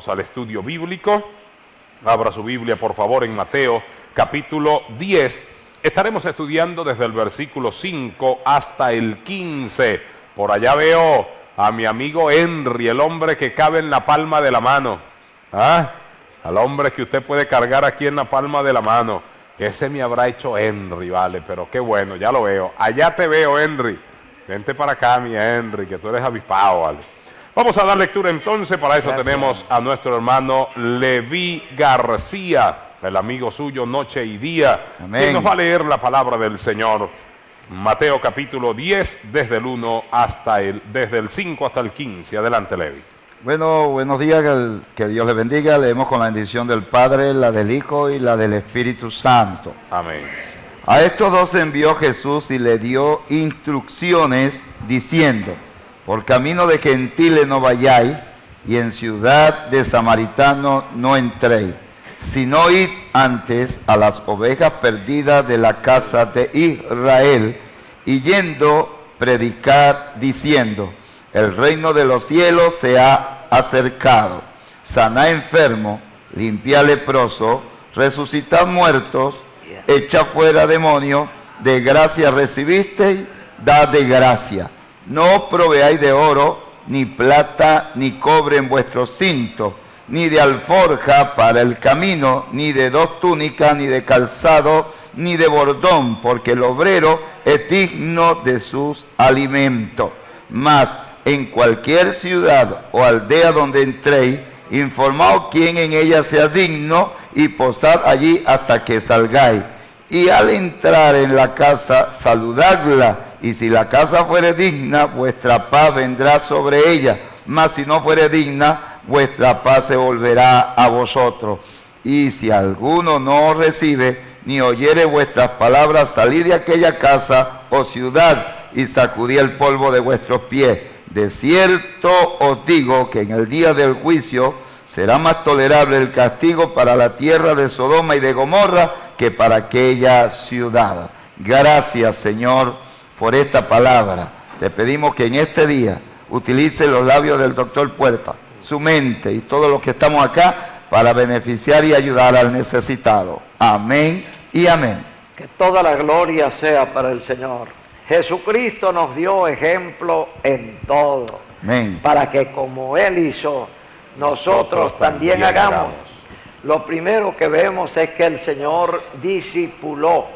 Vamos al estudio bíblico. Abra su Biblia, por favor, en Mateo, capítulo 10. Estaremos estudiando desde el versículo 5 hasta el 15. Por allá veo a mi amigo Henry, el hombre que cabe en la palma de la mano. Al hombre que usted puede cargar aquí en la palma de la mano. Que ese me habrá hecho Henry, vale, pero qué bueno, ya lo veo. Allá te veo, Henry. Vente para acá, mi Henry, que tú eres avispado, vale. Vamos a dar lectura entonces. Para eso tenemos a nuestro hermano Leví García, el amigo suyo noche y día, quien nos va a leer la palabra del Señor. Mateo capítulo 10, desde el 5 hasta el 15. Adelante, Leví. Bueno, buenos días, que Dios le bendiga. Leemos con la bendición del Padre, la del Hijo y la del Espíritu Santo. Amén. A estos dos envió Jesús y le dio instrucciones diciendo: por camino de gentiles no vayáis, y en ciudad de samaritanos no entréis, sino id antes a las ovejas perdidas de la casa de Israel, y yendo predicar diciendo: el reino de los cielos se ha acercado. Sanad enfermo, limpiad leproso, resucitad muertos, echad fuera demonios. De gracia recibisteis, dad de gracia. No os proveáis de oro, ni plata, ni cobre en vuestros cintos, ni de alforja para el camino, ni de dos túnicas, ni de calzado, ni de bordón, porque el obrero es digno de sus alimentos. Mas en cualquier ciudad o aldea donde entréis, informaos quién en ella sea digno, y posad allí hasta que salgáis. Y al entrar en la casa, saludadla, y si la casa fuere digna, vuestra paz vendrá sobre ella, mas si no fuere digna, vuestra paz se volverá a vosotros. Y si alguno no os recibe, ni oyere vuestras palabras, salid de aquella casa o ciudad, y sacudid el polvo de vuestros pies. De cierto os digo que en el día del juicio será más tolerable el castigo para la tierra de Sodoma y de Gomorra que para aquella ciudad. Gracias, Señor, por esta palabra. Te pedimos que en este día utilice los labios del doctor Puerta, su mente y todos los que estamos acá para beneficiar y ayudar al necesitado. Amén y amén. Que toda la gloria sea para el Señor. Jesucristo nos dio ejemplo en todo. Amén. Para que como Él hizo, nosotros también hagamos. Lo primero que vemos es que el Señor discipuló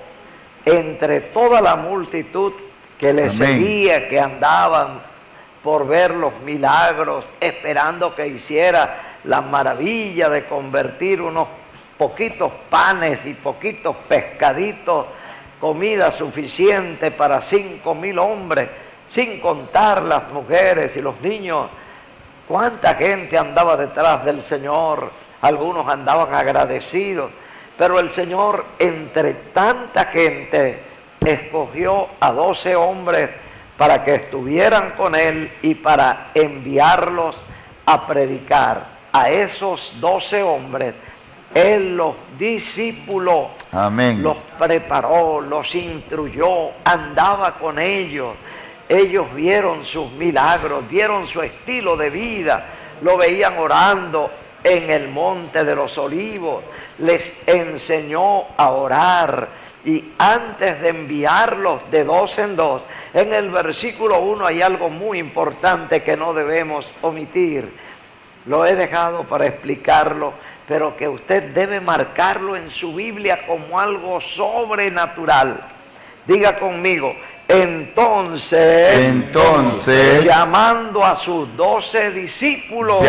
entre toda la multitud que le seguía, que andaban por ver los milagros, esperando que hiciera la maravilla de convertir unos poquitos panes y poquitos pescaditos, comida suficiente para 5,000 hombres, sin contar las mujeres y los niños. Cuánta gente andaba detrás del Señor, algunos andaban agradecidos, pero el Señor, entre tanta gente, escogió a 12 hombres para que estuvieran con Él y para enviarlos a predicar. A esos 12 hombres Él los discipuló, amén, los preparó, los instruyó, andaba con ellos. Ellos vieron sus milagros, vieron su estilo de vida, lo veían orando en el monte de los olivos, les enseñó a orar. Y antes de enviarlos de dos en dos, en el versículo 1 hay algo muy importante que no debemos omitir. Lo he dejado para explicarlo, pero que usted debe marcarlo en su Biblia como algo sobrenatural. Diga conmigo: entonces, llamando a sus 12 discípulos,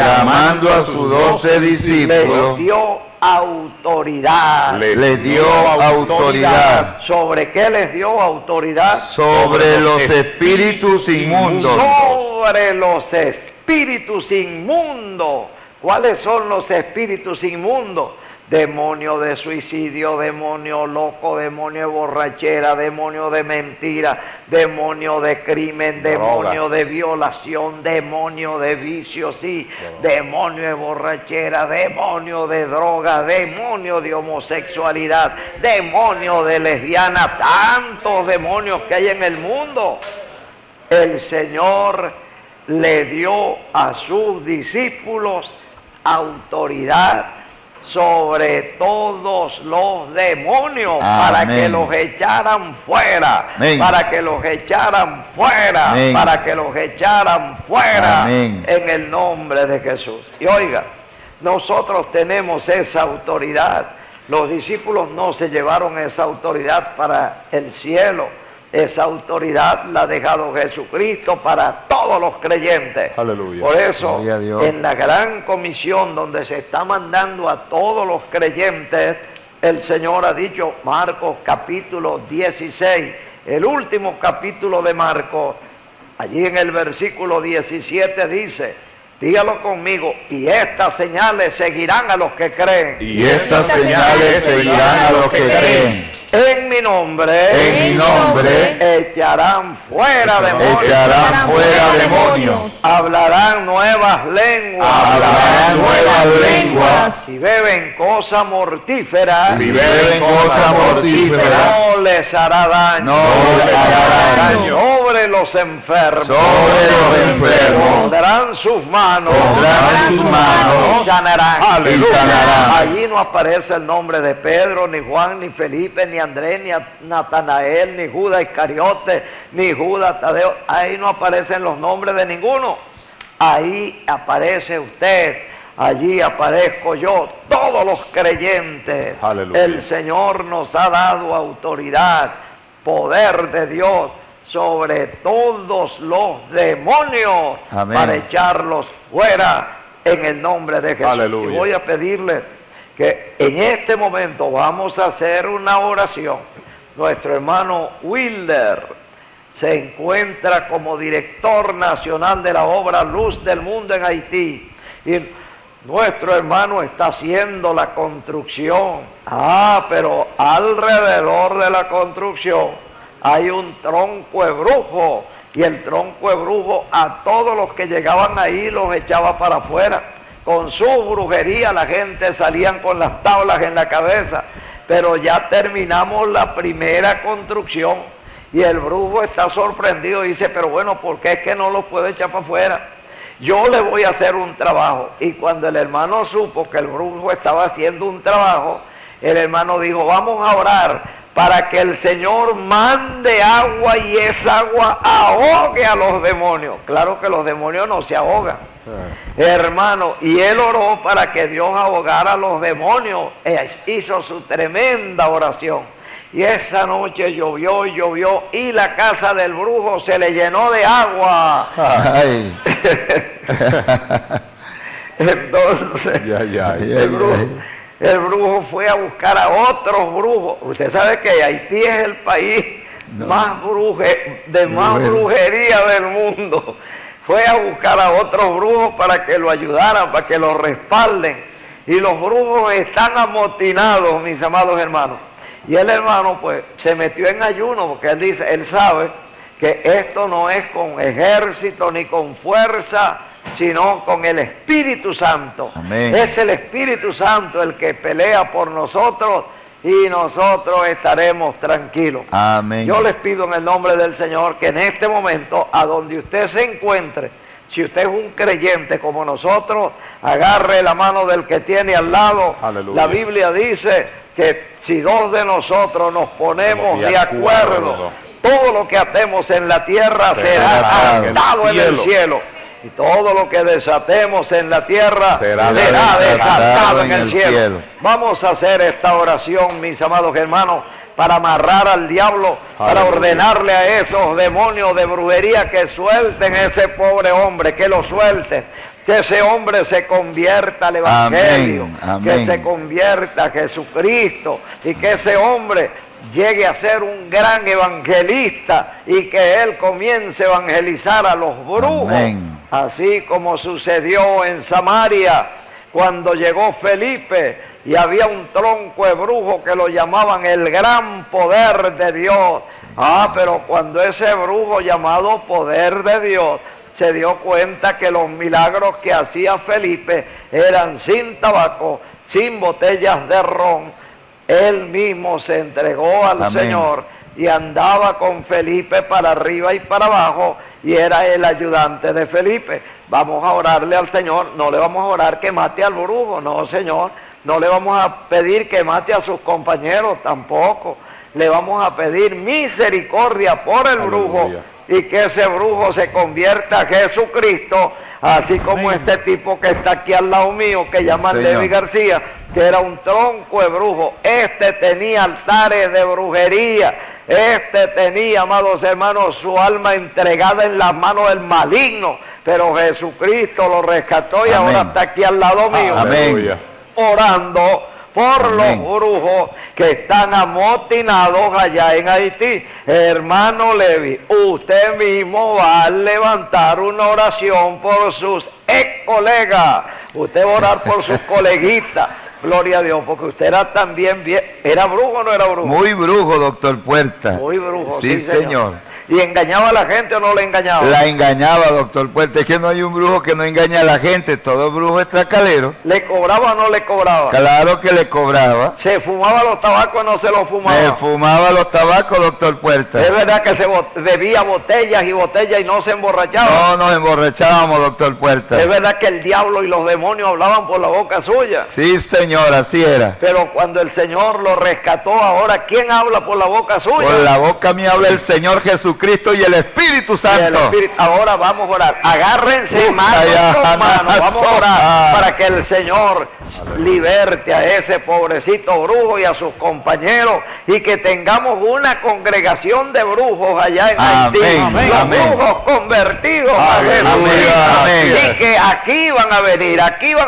les dio autoridad. Les dio autoridad. ¿Sobre qué les dio autoridad? Sobre los espíritus inmundos. Sobre los espíritus inmundos. ¿Cuáles son los espíritus inmundos? Demonio de suicidio, demonio loco, demonio de borrachera, demonio de mentira, demonio de crimen, demonio de violación, demonio de vicio, sí, demonio de borrachera, demonio de droga, demonio de homosexualidad, demonio de lesbiana, tantos demonios que hay en el mundo. El Señor le dio a sus discípulos autoridad sobre todos los demonios. Amén. Para que los echaran fuera, Amén. para que los echaran fuera, Amén. para que los echaran fuera, Amén. en el nombre de Jesús. Y oiga, nosotros tenemos esa autoridad. Los discípulos no se llevaron esa autoridad para el cielo. Esa autoridad la ha dejado Jesucristo para todos los creyentes. Aleluya. Por eso, Gloria a Dios. en la gran comisión donde se está mandando a todos los creyentes, el Señor ha dicho, Marcos capítulo 16, el último capítulo de Marcos, allí en el versículo 17 dice, dígalo conmigo, y estas señales seguirán a los que creen. Y estas señales seguirán a los que creen. En mi nombre, En mi nombre echarán fuera demonios, echarán fuera demonios. hablarán nuevas lenguas, Hablarán nuevas lenguas. si beben cosa mortífera, Si beben cosa mortífera, no les hará daño, no les hará daño. sobre los enfermos, Sobre los enfermos, pondrán sus manos, pondrán sus manos y sanarán. y sanarán. Allí no aparece el nombre de Pedro, ni Juan, ni Felipe, ni Andrés, ni Natanael, ni Judas Iscariote, ni Judas Tadeo. Ahí no aparecen los nombres de ninguno. Ahí aparece usted, allí aparezco yo, todos los creyentes. Aleluya. El Señor nos ha dado autoridad, poder de Dios sobre todos los demonios. Amén. Para echarlos fuera en el nombre de Jesús. Aleluya. Y voy a pedirle que en este momento vamos a hacer una oración. Nuestro hermano Wilder se encuentra como director nacional de la obra Luz del Mundo en Haití. Y nuestro hermano está haciendo la construcción. Pero alrededor de la construcción hay un tronco de brujo. Y el tronco de brujo a todos los que llegaban ahí los echaba para afuera. Con su brujería la gente salían con las tablas en la cabeza. Pero ya terminamos la primera construcción y el brujo está sorprendido y dice, pero bueno, ¿por qué es que no los puedo echar para afuera? Yo le voy a hacer un trabajo. Y cuando el hermano supo que el brujo estaba haciendo un trabajo, el hermano dijo, vamos a orar para que el Señor mande agua y esa agua ahogue a los demonios. Claro que los demonios no se ahogan, hermano, y él oró para que Dios ahogara a los demonios. Hizo su tremenda oración. Y esa noche llovió y llovió y la casa del brujo se le llenó de agua. Ay. Entonces, el brujo fue a buscar a otros brujos. Usted sabe que Haití es el país más brujería del mundo. Fue a buscar a otros brujos para que lo ayudaran, para que lo respalden. Y los brujos están amotinados, mis amados hermanos. Y el hermano pues se metió en ayuno porque él dice, él sabe que esto no es con ejército ni con fuerza, sino con el Espíritu Santo. Amén. Es el Espíritu Santo el que pelea por nosotros y nosotros estaremos tranquilos. Amén. Yo les pido en el nombre del Señor que en este momento, a donde usted se encuentre, si usted es un creyente como nosotros, agarre la mano del que tiene al lado. Aleluya. La Biblia dice que si dos de nosotros nos ponemos de acuerdo, todo lo que hacemos en la tierra será atado en el cielo. Y todo lo que desatemos en la tierra será desatado en el cielo. Vamos a hacer esta oración, mis amados hermanos, para amarrar al diablo, para ordenarle a esos demonios de brujería que suelten a ese pobre hombre, que lo suelten. Que ese hombre se convierta al Evangelio, que se convierta a Jesucristo y que ese hombre llegue a ser un gran evangelista y que él comience a evangelizar a los brujos. Amén. Así como sucedió en Samaria cuando llegó Felipe y había un tronco de brujo que lo llamaban el gran poder de Dios. Pero cuando ese brujo llamado poder de Dios se dio cuenta que los milagros que hacía Felipe eran sin tabaco, sin botellas de ron, él mismo se entregó al Amén. Señor y andaba con Felipe para arriba y para abajo y era el ayudante de Felipe. vamos a orarle al Señor, no le vamos a orar que mate al brujo, no, Señor, no le vamos a pedir que mate a sus compañeros tampoco, le vamos a pedir misericordia por el brujo y que ese brujo se convierta a Jesucristo, así como este tipo que está aquí al lado mío, que llaman David García, que era un tronco de brujo. Este tenía altares de brujería, este tenía, amados hermanos, su alma entregada en las manos del maligno, pero Jesucristo lo rescató y ahora está aquí al lado mío, orando por los brujos que están amotinados allá en Haití. Hermano Levi, usted mismo va a levantar una oración por sus ex colegas, usted va a orar por sus coleguitas. Gloria a Dios, porque usted era también bien. ¿Era brujo o no era brujo? Muy brujo, doctor Puerta. Muy brujo, sí, señor. ¿Y engañaba a la gente o no le engañaba? La engañaba, doctor Puerta. Es que no hay un brujo que no engañe a la gente. Todo brujo es tracalero. ¿Le cobraba o no le cobraba? Claro que le cobraba. ¿Se fumaba los tabacos o no se los fumaba? Me fumaba los tabacos, doctor Puerta. ¿Es verdad que se bebía botellas y botellas y no se emborrachaba? No, nos emborrachábamos, doctor Puerta. ¿Es verdad que el diablo y los demonios hablaban por la boca suya? Sí, señor, así era. Pero cuando el Señor lo rescató, ahora, ¿quién habla por la boca suya? Por la boca mía habla el Señor Jesucristo y el Espíritu Santo. Ahora vamos a orar. Agárrense mano con mano. Vamos a orar para que el Señor liberte a ese pobrecito brujo y a sus compañeros y que tengamos una congregación de brujos allá en Haití. Los brujos convertidos a Jesucristo. Y que aquí van a venir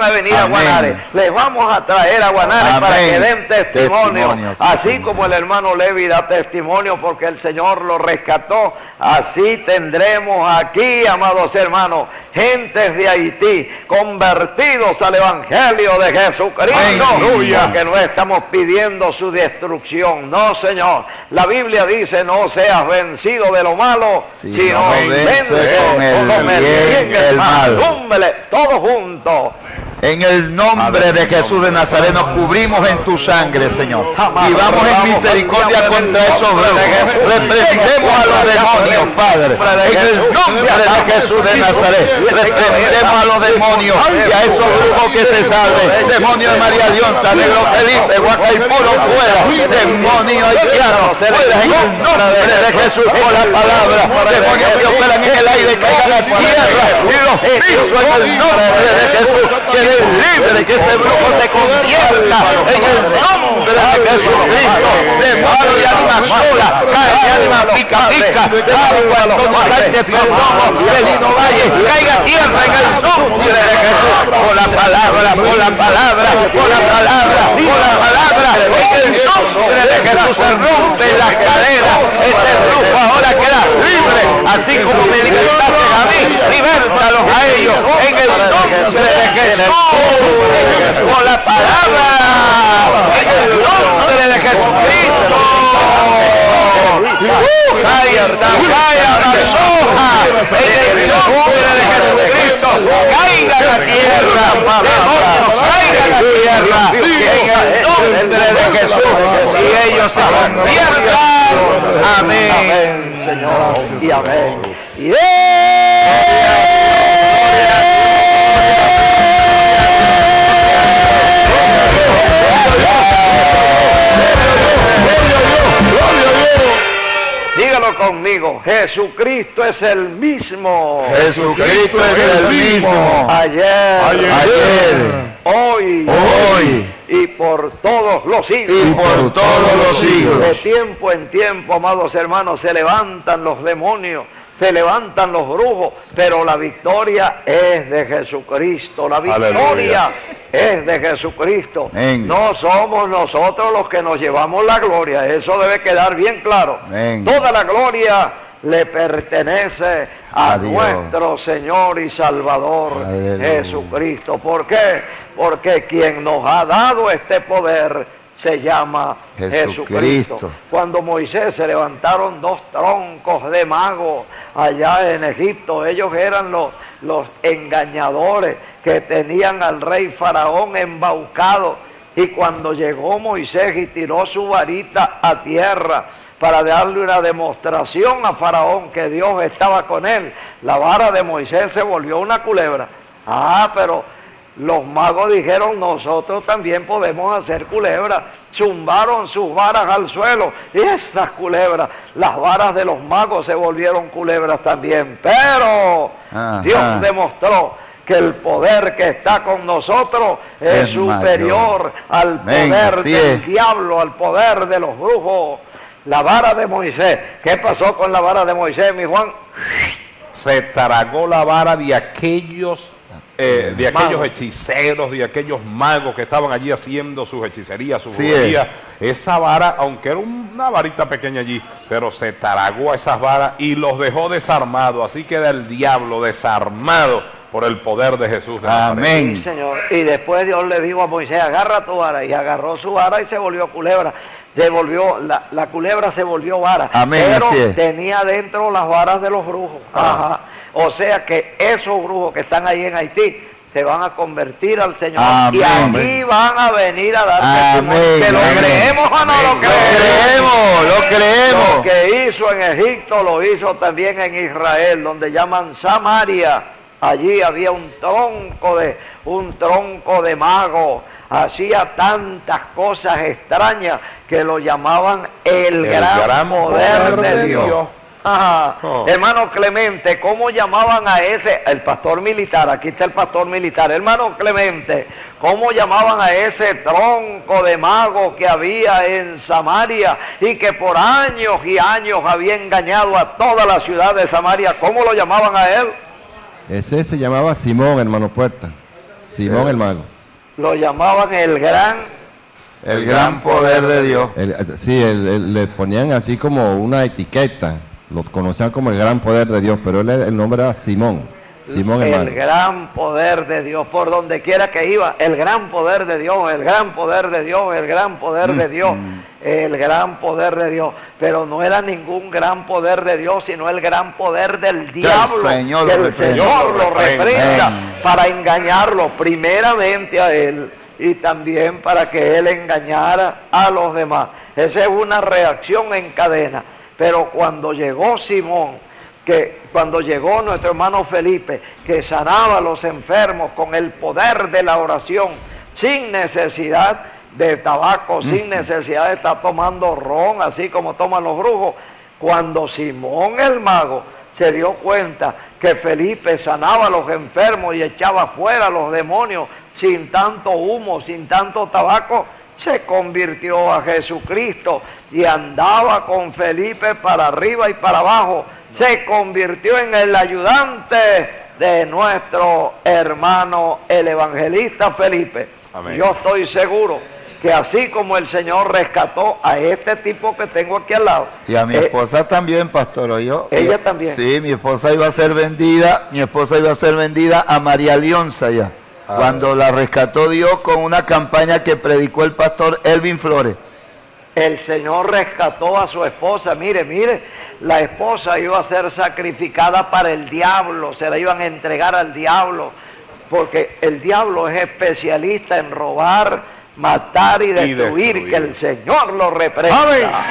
a Guanare. Les vamos a traer a Guanare para que den testimonio. Así como el hermano Levi da testimonio porque el Señor lo rescató. Así tendremos aquí, amados hermanos, gentes de Haití convertidos al Evangelio de Jesucristo, porque no estamos pidiendo su destrucción, no, Señor. La Biblia dice: no seas vencido de lo malo, sino vence con el bien el mal. Túmbele todos juntos. En el nombre de Jesús de Nazaret nos cubrimos en tu sangre, Señor. Y vamos en misericordia contra esos brujos. Reprendemos a los demonios, Padre. En el nombre de Jesús de Nazaret. Reprendemos a los demonios y a esos brujos que se salven. Demonio de María Dionza, de los Felipe, Guacaipuro, fuera. Demonio haitiano, fuera en el nombre de Jesús por la palabra. Demonios que operan en el aire, caigan a tierra. Y los pisos en el nombre de Jesús. Libre, que ese brujo se convierta en el nombre de Jesucristo. Demonio de alma sola, cae de alma pica, Antonio Sánchez Perdomo, de Lino Valle, caiga a tierra en el nombre de Jesús. Por la palabra, por la palabra, por la palabra, por la palabra, en el nombre de Jesús se rompe las cadenas. Ese brujo ahora queda libre, así como me libertaste a mí, libértalos a ellos en el nombre de Jesús. Por la palabra, en el nombre de Jesucristo. Calla la soja, en el nombre de Jesucristo. Caiga la tierra, demonios, caiga la tierra, en el nombre de Jesús. Y ellos se conviertan. Amén, Señor. Y amén. Dígalo conmigo: Jesucristo es el mismo. Jesucristo es el mismo. Ayer, hoy y por todos los siglos. Y por todos los siglos. De tiempo en tiempo, amados hermanos, se levantan los demonios, se levantan los brujos, pero la victoria es de Jesucristo. La victoria es de Jesucristo. Amén. No somos nosotros los que nos llevamos la gloria. Eso debe quedar bien claro. Amén. Toda la gloria le pertenece a nuestro Señor y Salvador Jesucristo. ¿Por qué? Porque quien nos ha dado este poder se llama Jesucristo. Cuando Moisés se levantaron dos troncos de magos allá en Egipto, ellos eran los engañadores que tenían al rey Faraón embaucado. Y cuando llegó Moisés y tiró su varita a tierra para darle una demostración a Faraón que Dios estaba con él, la vara de Moisés se volvió una culebra. Ah, pero los magos dijeron, nosotros también podemos hacer culebras. Zumbaron sus varas al suelo y esas culebras, las varas de los magos se volvieron culebras también. Pero Dios demostró que el poder que está con nosotros es superior al poder del diablo, al poder de los brujos. La vara de Moisés, ¿qué pasó con la vara de Moisés, mi Juan? Se tragó la vara de aquellos hechiceros, de aquellos magos que estaban allí haciendo sus hechicerías, sus brujerías. Esa vara, aunque era una varita pequeña allí, pero se tragó a esas varas y los dejó desarmados. Así queda el diablo desarmado por el poder de Jesús de Nazaret. Amén. Sí, Señor. Y después Dios le dijo a Moisés, agarra tu vara, y agarró su vara y se volvió culebra. La culebra se volvió vara. Amén. Pero tenía dentro las varas de los brujos. Ajá. O sea que esos brujos que están ahí en Haití se van a convertir al Señor. Amén. Y allí van a venir a dar testimonio. ¿Que lo creemos o no lo creemos? Lo creemos. Lo que hizo en Egipto lo hizo también en Israel, donde llaman Samaria. Allí había un tronco de mago. Hacía tantas cosas extrañas que lo llamaban el gran poder de Dios. Hermano Clemente, ¿cómo llamaban a ese, el pastor militar? Aquí está el pastor militar. Hermano Clemente, ¿cómo llamaban a ese tronco de mago que había en Samaria y que por años y años había engañado a toda la ciudad de Samaria? ¿Cómo lo llamaban a él? Ese se llamaba Simón, hermano Puerta. Simón el mago. Lo llamaban el gran poder de Dios. Le ponían así como una etiqueta. Lo conocían como el gran poder de Dios, pero el nombre era Simón. Simón el mago. El gran poder de Dios, por donde quiera que iba, el gran poder de Dios, el gran poder de Dios, el gran poder de Dios, el gran poder de Dios. Pero no era ningún gran poder de Dios, sino el gran poder del diablo. Que el Señor lo reprenda para engañarlo primeramente a él y también para que él engañara a los demás. Esa es una reacción en cadena. Pero cuando llegó Simón, cuando llegó nuestro hermano Felipe, que sanaba a los enfermos con el poder de la oración, sin necesidad de tabaco, sin necesidad de estar tomando ron, así como toman los brujos, cuando Simón el mago se dio cuenta que Felipe sanaba a los enfermos y echaba fuera a los demonios sin tanto humo, sin tanto tabaco, se convirtió a Jesucristo y andaba con Felipe para arriba y para abajo. Se convirtió en el ayudante de nuestro hermano el evangelista Felipe. Amén. Yo estoy seguro que así como el Señor rescató a este tipo que tengo aquí al lado. Y a mi esposa también, pastor, ¿oyó? Ella también. Sí, mi esposa iba a ser vendida a María Leonza ya. Cuando la rescató Dios con una campaña que predicó el pastor Elvin Flores. El Señor rescató a su esposa. Mire, la esposa iba a ser sacrificada para el diablo, se la iban a entregar al diablo, porque el diablo es especialista en robar, matar y destruir. Que el Señor lo reprenda.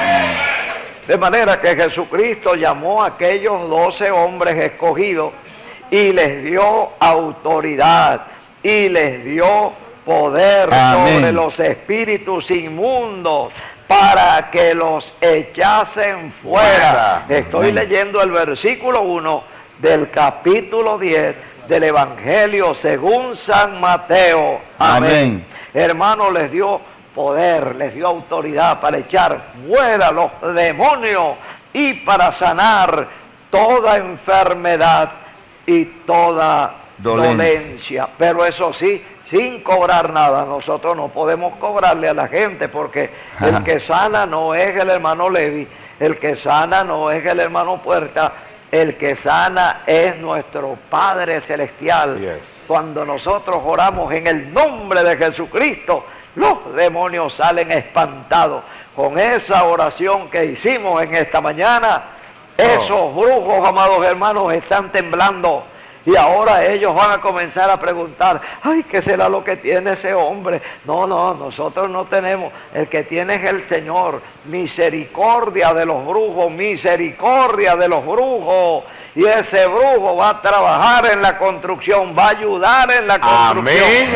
De manera que Jesucristo llamó a aquellos 12 hombres escogidos y les dio autoridad y les dio poder sobre los espíritus inmundos para que los echasen fuera. Estoy leyendo el versículo 1 del capítulo 10 del Evangelio según San Mateo. Amén. Hermano, les dio poder, les dio autoridad para echar fuera los demonios y para sanar toda enfermedad y toda dolencia. Pero eso sí, sin cobrar nada. Nosotros no podemos cobrarle a la gente, porque el que sana no es el hermano Levi, el que sana no es el hermano Puerta, el que sana es nuestro Padre Celestial. Cuando nosotros oramos en el nombre de Jesucristo, los demonios salen espantados. Con esa oración que hicimos en esta mañana, esos brujos, amados hermanos, están temblando. Y ahora ellos van a comenzar a preguntar, ay, ¿qué será lo que tiene ese hombre? No, nosotros no tenemos. El que tiene es el Señor. Misericordia de los brujos, misericordia de los brujos. Y ese brujo va a trabajar en la construcción, va a ayudar en la construcción. Amén.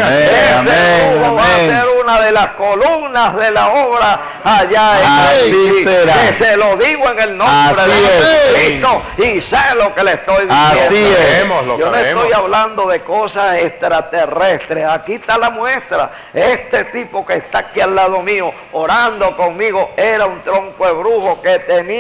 Ese brujo va a ser una de las columnas de la obra allá en Así será. Que se lo digo en el nombre Así de es. Cristo y sé lo que le estoy diciendo. Así es. Creemos, Yo no creemos. estoy hablando de cosas extraterrestres. Aquí está la muestra. Este tipo que está aquí al lado mío, orando conmigo, era un tronco de brujo que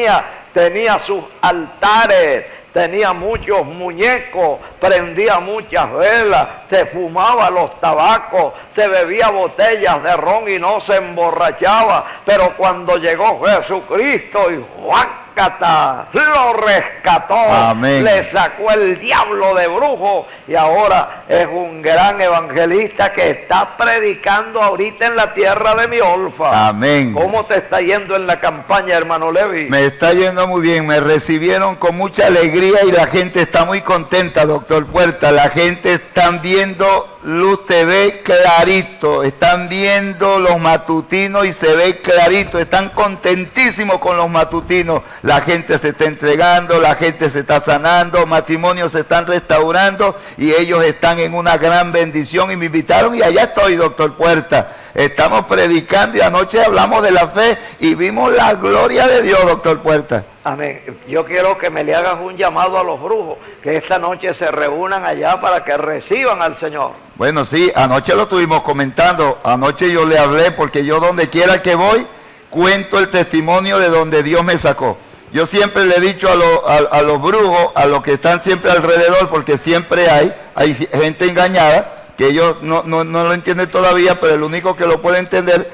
tenía sus altares, tenía muchos muñecos, prendía muchas velas, se fumaba los tabacos, se bebía botellas de ron y no se emborrachaba. Pero cuando llegó Jesucristo y ¡guácata!, lo rescató, Amén. le sacó el diablo de brujo y ahora es un gran evangelista que está predicando ahorita en la tierra de Miolfa. Amén. ¿Cómo te está yendo en la campaña, hermano Levi? Me está yendo muy bien, me recibieron con mucha alegría y la gente está muy contenta, doctor Puerta. La gente está viendo Luz TV clarito, están viendo los matutinos y se ve clarito, están contentísimos con los matutinos. La gente se está entregando, la gente se está sanando, matrimonios se están restaurando y ellos están en una gran bendición y me invitaron y allá estoy, doctor Puerta. Estamos predicando y anoche hablamos de la fe y vimos la gloria de Dios, doctor Puerta. Amén. Yo quiero que me le hagas un llamado a los brujos, que esta noche se reúnan allá para que reciban al Señor. Bueno, sí, anoche lo estuvimos comentando, anoche yo le hablé porque yo donde quiera que voy, cuento el testimonio de donde Dios me sacó. Yo siempre le he dicho a los brujos, a los que están siempre alrededor, porque siempre hay gente engañada, que ellos no lo entienden todavía, pero el único que lo puede entender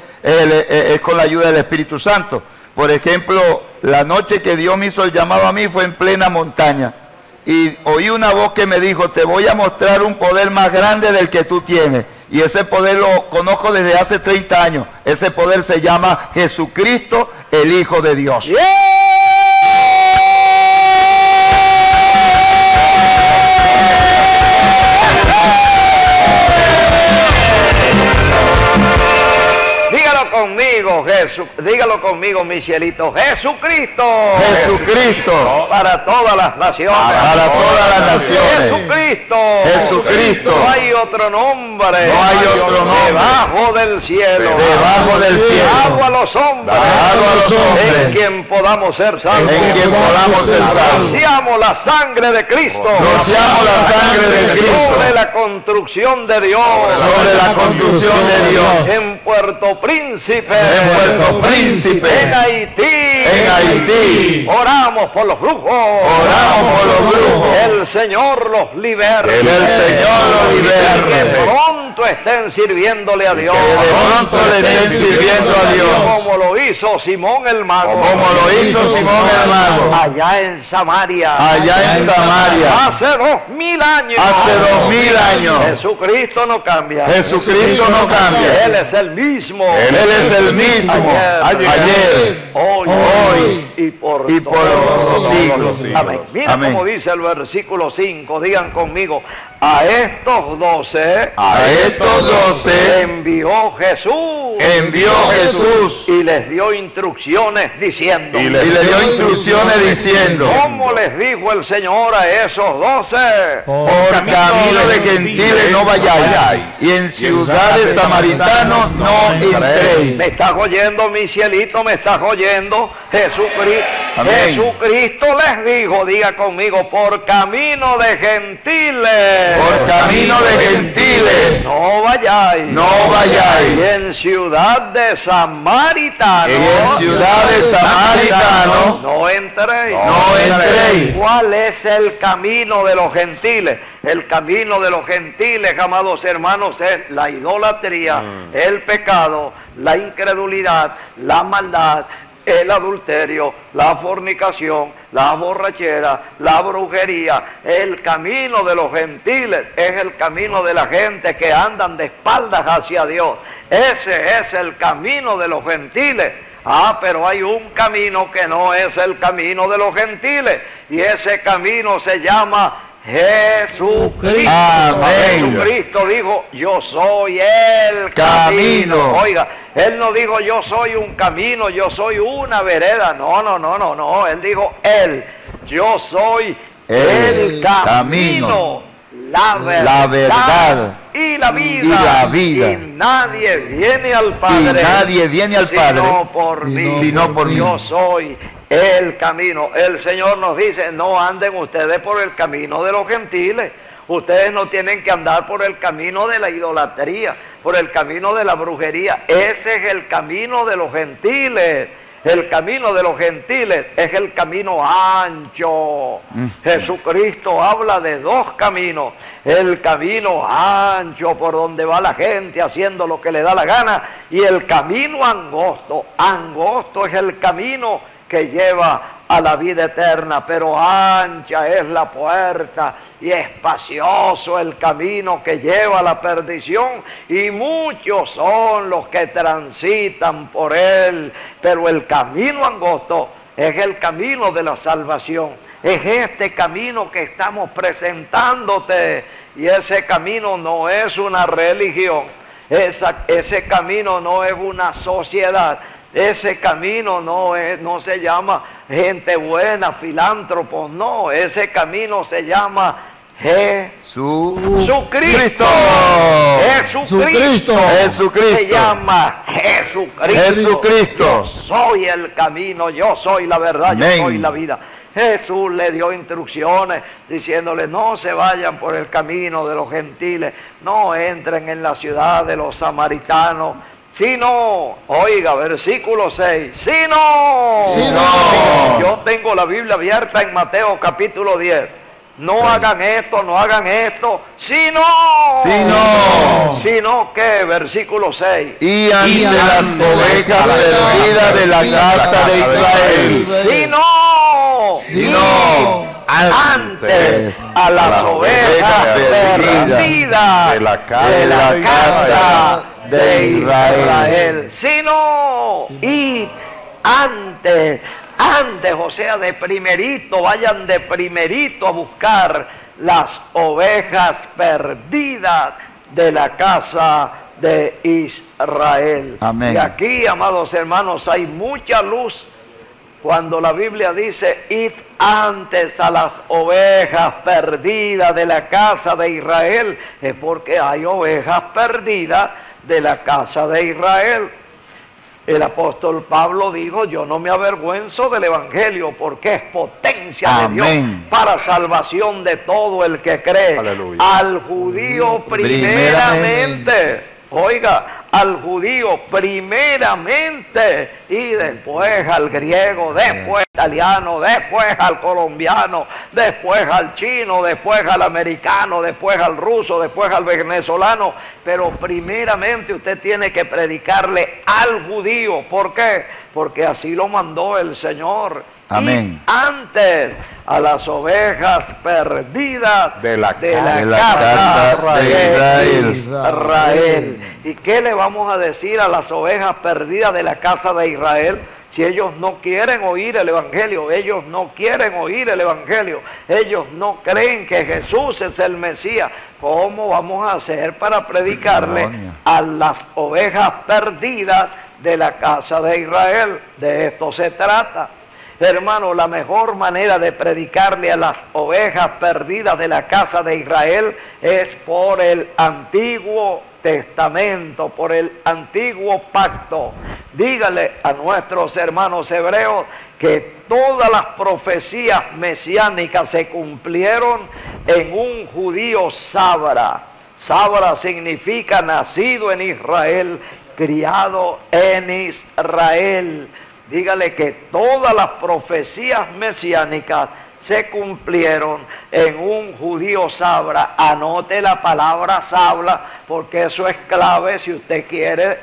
es con la ayuda del Espíritu Santo. Por ejemplo, la noche que Dios me hizo el llamado a mí fue en plena montaña. Y oí una voz que me dijo, te voy a mostrar un poder más grande del que tú tienes. Y ese poder lo conozco desde hace 30 años. Ese poder se llama Jesucristo, el Hijo de Dios. ¡Yeah! Dígalo conmigo, Jesús. Dígalo conmigo, mi cielito. Jesucristo. Jesucristo. Para todas las naciones. Para todas las naciones. Jesucristo. Jesucristo. No hay otro nombre. No hay otro nombre. Debajo del cielo. Debajo del cielo. Dado a los hombres. Dado a los hombres. En quien podamos ser salvos. En quien podamos ser salvos. Rociamos la sangre de Cristo. Rociamos la sangre de Cristo. Sobre la construcción de Dios. Sobre la construcción de Dios. En Puerto Príncipe. En Puerto Príncipe. En Haití. En Haití. Oramos por los brujos. Oramos por los brujos. El Señor los liberte. El Señor los liberte. Que pronto estén sirviéndole a Dios. Que de pronto le estén sirviendo a Dios. Como lo hizo Simón el mago. Como lo hizo Simón el mago. Allá en Samaria. Allá en Samaria. Hace 2000 años. Hace 2000 años. Jesucristo no cambia. Jesucristo no cambia. Él es el mismo. Él es el mismo. Ayer. Hoy y por y por todos los siglos. Amén. Mira Amén. como dice el versículo 5. Digan conmigo. A estos 12. A estos 12 envió Jesús. envió Jesús Y les dio instrucciones diciendo. y le dio instrucciones diciendo: ¿Cómo les dijo el Señor a esos 12? por camino de gentiles no vayáis, y en ciudades samaritanos no entréis. ¿Me estás oyendo, mi cielito? ¿Me estás oyendo? Jesucristo, Amén. Jesucristo les dijo, diga conmigo, por camino de gentiles. Por camino de gentiles No vayáis. no vayáis, Y en ciudad de samaritanos. y en ciudades samaritanos no entréis. no entréis. ¿Cuál es el camino de los gentiles? El camino de los gentiles, amados hermanos, es la idolatría, el pecado, la incredulidad, la maldad, el adulterio, la fornicación, la borrachera, la brujería. El camino de los gentiles es el camino de la gente que andan de espaldas hacia Dios. Ese es el camino de los gentiles. Pero hay un camino que no es el camino de los gentiles, y ese camino se llama Jesucristo. Amén. Jesucristo dijo, yo soy el camino. Oiga, Él no dijo yo soy un camino, yo soy una vereda. No. Él dijo yo soy el camino, la verdad y la vida. Y nadie viene al Padre, sino por mí. Yo soy el camino. El Señor nos dice, no anden ustedes por el camino de los gentiles. Ustedes no tienen que andar por el camino de la idolatría, por el camino de la brujería. Ese es el camino de los gentiles. El camino de los gentiles es el camino ancho. Jesucristo habla de dos caminos. El camino ancho por donde va la gente haciendo lo que le da la gana, y el camino angosto. Angosto es el camino que lleva a la vida eterna, pero ancha es la puerta y espacioso el camino que lleva a la perdición, y muchos son los que transitan por él. Pero el camino angosto es el camino de la salvación. Es este camino que estamos presentándote, y ese camino no es una religión, ese camino no es una sociedad. Ese camino no se llama gente buena, filántropos, no. Ese camino se llama Jesucristo. Jesucristo. Se llama Jesucristo. Yo soy el camino, yo soy la verdad, yo soy la vida. Jesús le dio instrucciones diciéndole, no se vayan por el camino de los gentiles, no entren en la ciudad de los samaritanos, sino, oiga, versículo 6, sino, yo tengo la Biblia abierta en Mateo capítulo 10, no hagan esto, no hagan esto, sino que, versículo 6, y ante las ovejas perdidas de la casa de Israel, sino antes a las ovejas perdidas de la casa de Israel, sino y antes, o sea, de primerito, vayan de primerito a buscar las ovejas perdidas de la casa de Israel. Amén. Y aquí, amados hermanos, hay mucha luz cuando la Biblia dice, id antes a las ovejas perdidas de la casa de Israel. Es porque hay ovejas perdidas de la casa de Israel. El apóstol Pablo dijo, yo no me avergüenzo del evangelio, porque es potencia de Dios para salvación de todo el que cree. Aleluya. Al judío primeramente. Oiga, al judío primeramente, y después al griego, después al italiano, después al colombiano, después al chino, después al americano, después al ruso, después al venezolano. Pero primeramente usted tiene que predicarle al judío. ¿Por qué? Porque así lo mandó el Señor. Amén. Y antes a las ovejas perdidas de la casa de Israel. ¿Y qué le vamos a decir a las ovejas perdidas de la casa de Israel? Si ellos no quieren oír el evangelio, ellos no quieren oír el evangelio, ellos no creen que Jesús es el Mesías, ¿cómo vamos a hacer para predicarle a las ovejas perdidas de la casa de Israel? De esto se trata. Hermano, la mejor manera de predicarle a las ovejas perdidas de la casa de Israel es por el Antiguo Testamento, por el Antiguo Pacto. Dígale a nuestros hermanos hebreos que todas las profecías mesiánicas se cumplieron en un judío Sabra. Sabra significa nacido en Israel, criado en Israel. Dígale que todas las profecías mesiánicas se cumplieron en un judío Sabra. Anote la palabra Sabra, porque eso es clave si usted quiere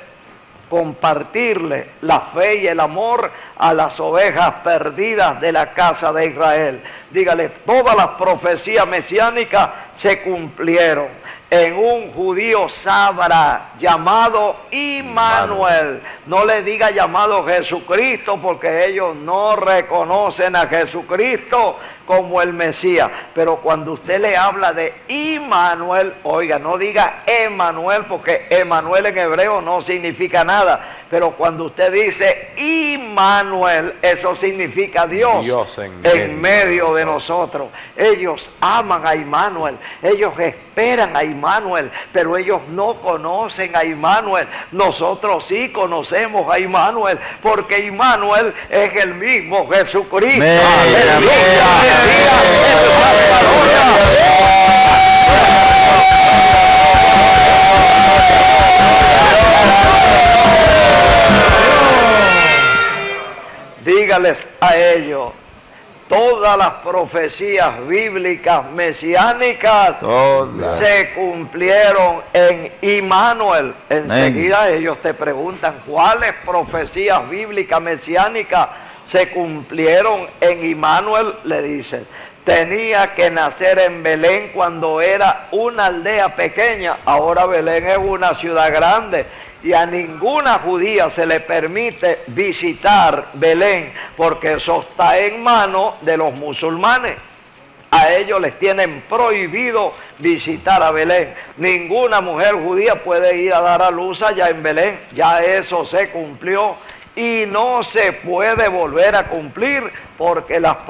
compartirle la fe y el amor a las ovejas perdidas de la casa de Israel. Dígale, todas las profecías mesiánicas se cumplieron. en un judío Sabra llamado Immanuel. No le diga llamado Jesucristo, porque ellos no reconocen a Jesucristo como el Mesías. Pero cuando usted le habla de Immanuel, oiga, no diga Emanuel, porque Emanuel en hebreo no significa nada. Pero cuando usted dice Immanuel, eso significa Dios en medio de nosotros. Ellos aman a Immanuel, ellos esperan a Immanuel, pero ellos no conocen a Immanuel. Nosotros sí conocemos a Immanuel, porque Immanuel es el mismo Jesucristo. El mismo Mesías, el Salvador. Dígales a ellos, todas las profecías bíblicas mesiánicas se cumplieron en Immanuel. Enseguida ellos te preguntan, ¿cuáles profecías bíblicas mesiánicas se cumplieron en Immanuel? Le dicen, tenía que nacer en Belén cuando era una aldea pequeña. Ahora Belén es una ciudad grande. Y a ninguna judía se le permite visitar Belén, porque eso está en manos de los musulmanes. A ellos les tienen prohibido visitar a Belén. Ninguna mujer judía puede ir a dar a luz allá en Belén. Ya eso se cumplió y no se puede volver a cumplir, porque las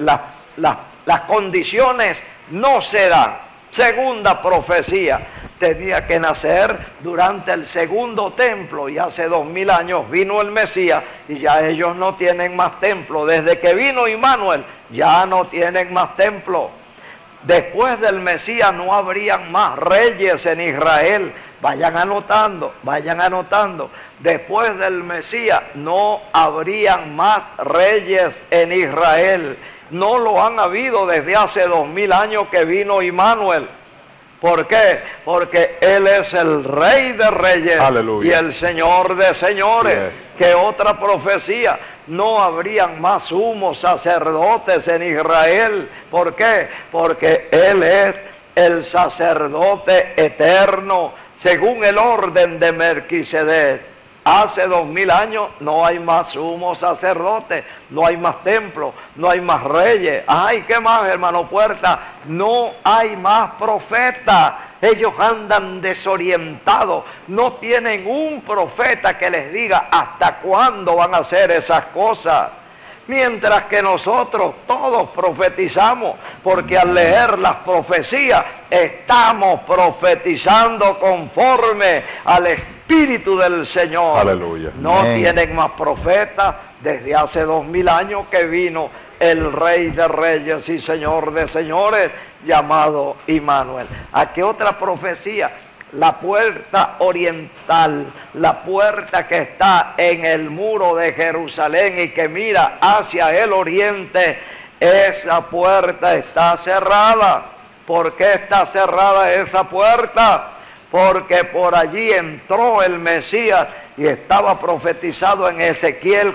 condiciones no se dan. Segunda profecía, tenía que nacer durante el segundo templo, y hace 2000 años vino el Mesías y ya ellos no tienen más templo. Desde que vino Immanuel ya no tienen más templo. Después del Mesías no habrían más reyes en Israel. Vayan anotando, vayan anotando. Después del Mesías no habrían más reyes en Israel. No lo han habido desde hace 2000 años que vino Immanuel. ¿Por qué? Porque Él es el Rey de Reyes. Aleluya. Y el Señor de Señores. ¿Qué otra profecía? No habrían más sumos sacerdotes en Israel. ¿Por qué? Porque Él es el sacerdote eterno, según el orden de Melquisedec. Hace 2000 años no hay más sumos sacerdotes, no hay más templos, no hay más reyes. Ay, ¿qué más, hermano Puerta? No hay más profetas. Ellos andan desorientados. No tienen un profeta que les diga hasta cuándo van a hacer esas cosas. Mientras que nosotros todos profetizamos, porque al leer las profecías estamos profetizando conforme al Espíritu del Señor. Aleluya. No tienen más profetas desde hace 2000 años que vino el Rey de Reyes y Señor de Señores, llamado Immanuel. ¿A qué otra profecía? La puerta oriental, la puerta que está en el muro de Jerusalén y que mira hacia el oriente, esa puerta está cerrada. ¿Por qué está cerrada esa puerta? Porque por allí entró el Mesías y estaba profetizado en Ezequiel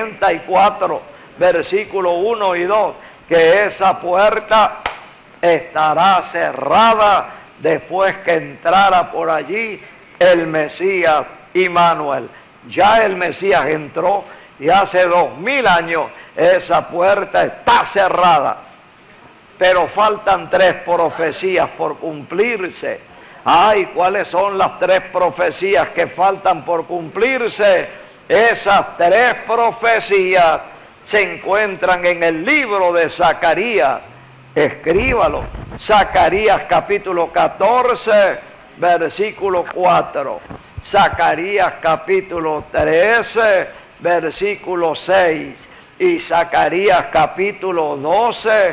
44, versículo 1 y 2, que esa puerta estará cerrada después que entrara por allí el Mesías Immanuel. Ya el Mesías entró y hace 2000 años esa puerta está cerrada. Pero faltan 3 profecías por cumplirse. Ay, ¿cuáles son las 3 profecías que faltan por cumplirse? Esas 3 profecías se encuentran en el libro de Zacarías. Escríbalo. Zacarías capítulo 14, versículo 4. Zacarías capítulo 13, versículo 6. Y Zacarías capítulo 12,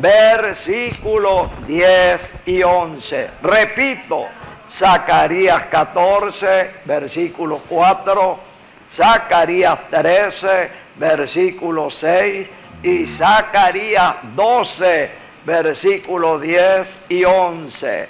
versículos 10 y 11. Repito, Zacarías 14, versículo 4, Zacarías 13, versículo 6 y Zacarías 12, versículos 10 y 11.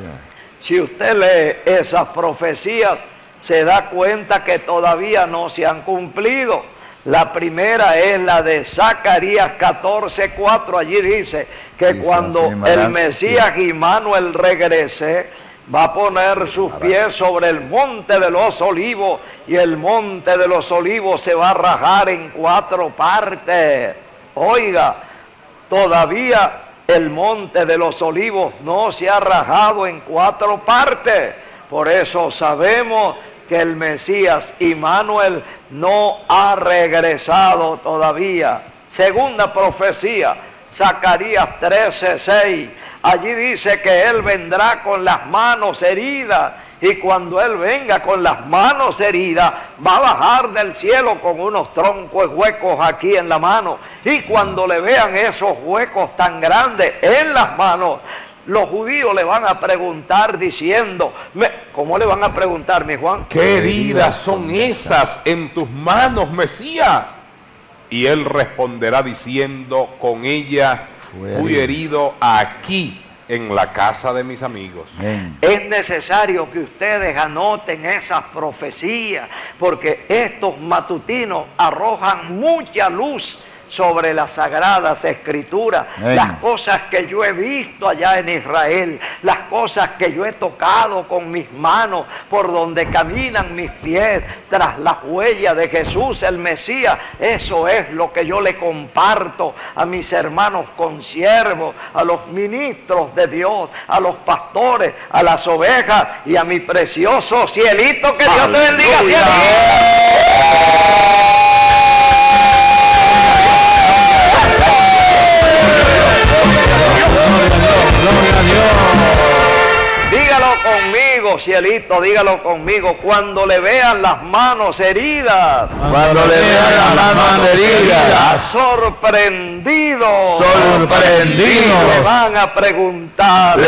Si usted lee esas profecías, se da cuenta que todavía no se han cumplido. La primera es la de Zacarías 14, 4. Allí dice que cuando el Mesías Immanuel regrese, Va a poner sus pies sobre el monte de los olivos y el monte de los olivos se va a rajar en 4 partes. Oiga, todavía el monte de los olivos no se ha rajado en 4 partes. Por eso sabemos que el Mesías Immanuel no ha regresado todavía. Segunda profecía, Zacarías 13:6. Allí dice que Él vendrá con las manos heridas, y cuando Él venga con las manos heridas, va a bajar del cielo con unos troncos huecos aquí en la mano. Y cuando le vean esos huecos tan grandes en las manos, los judíos le van a preguntar diciendo, ¿cómo le van a preguntar, mi Juan? ¿Qué heridas son esas en tus manos, Mesías? Y Él responderá diciendo, con ella fui herido aquí en la casa de mis amigos. Es necesario que ustedes anoten esas profecías, porque estos matutinos arrojan mucha luz sobre las sagradas escrituras, las cosas que yo he visto allá en Israel, las cosas que yo he tocado con mis manos, por donde caminan mis pies, tras las huellas de Jesús el Mesías. Eso es lo que yo le comparto a mis hermanos consiervos, a los ministros de Dios, a los pastores, a las ovejas y a mi precioso cielito. Que Dios te bendiga, cielito. Dígalo conmigo, cielito, dígalo conmigo. Cuando le vean las manos heridas, Cuando le vean las manos heridas, sorprendidos, sorprendidos, le van a preguntar,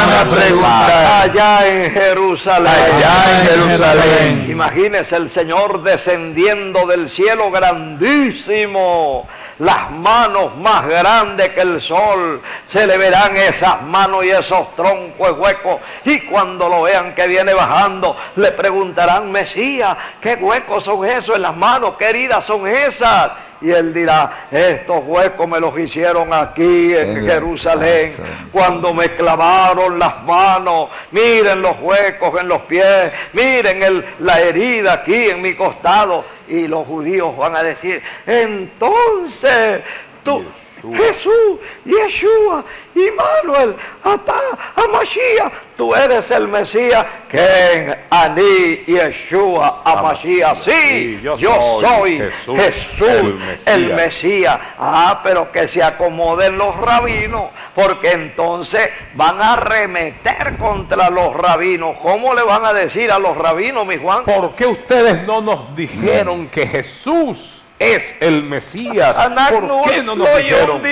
allá en Jerusalén. allá en Jerusalén. Imagínese el Señor descendiendo del cielo grandísimo, las manos más grandes que el sol, se le verán esas manos y esos troncos huecos, y cuando lo vean que viene bajando, le preguntarán, Mesías, ¿qué huecos son esos en las manos? ¿Qué heridas son esas? Y él dirá, estos huecos me los hicieron aquí en Jerusalén, cuando me clavaron las manos. Miren los huecos en los pies, miren la herida aquí en mi costado. Y los judíos van a decir, entonces tú, Jesús, Yeshua, Immanuel, Mashiach, tú eres el Mesías. Ken Ani Yeshua Mashiach. Sí, yo soy Jesús el Mesías. Pero que se acomoden los rabinos, porque entonces van a arremeter contra los rabinos. ¿Cómo le van a decir a los rabinos, mi Juan? ¿Por qué ustedes no nos dijeron que Jesús es el Mesías? ¿Por qué no nos dijeron?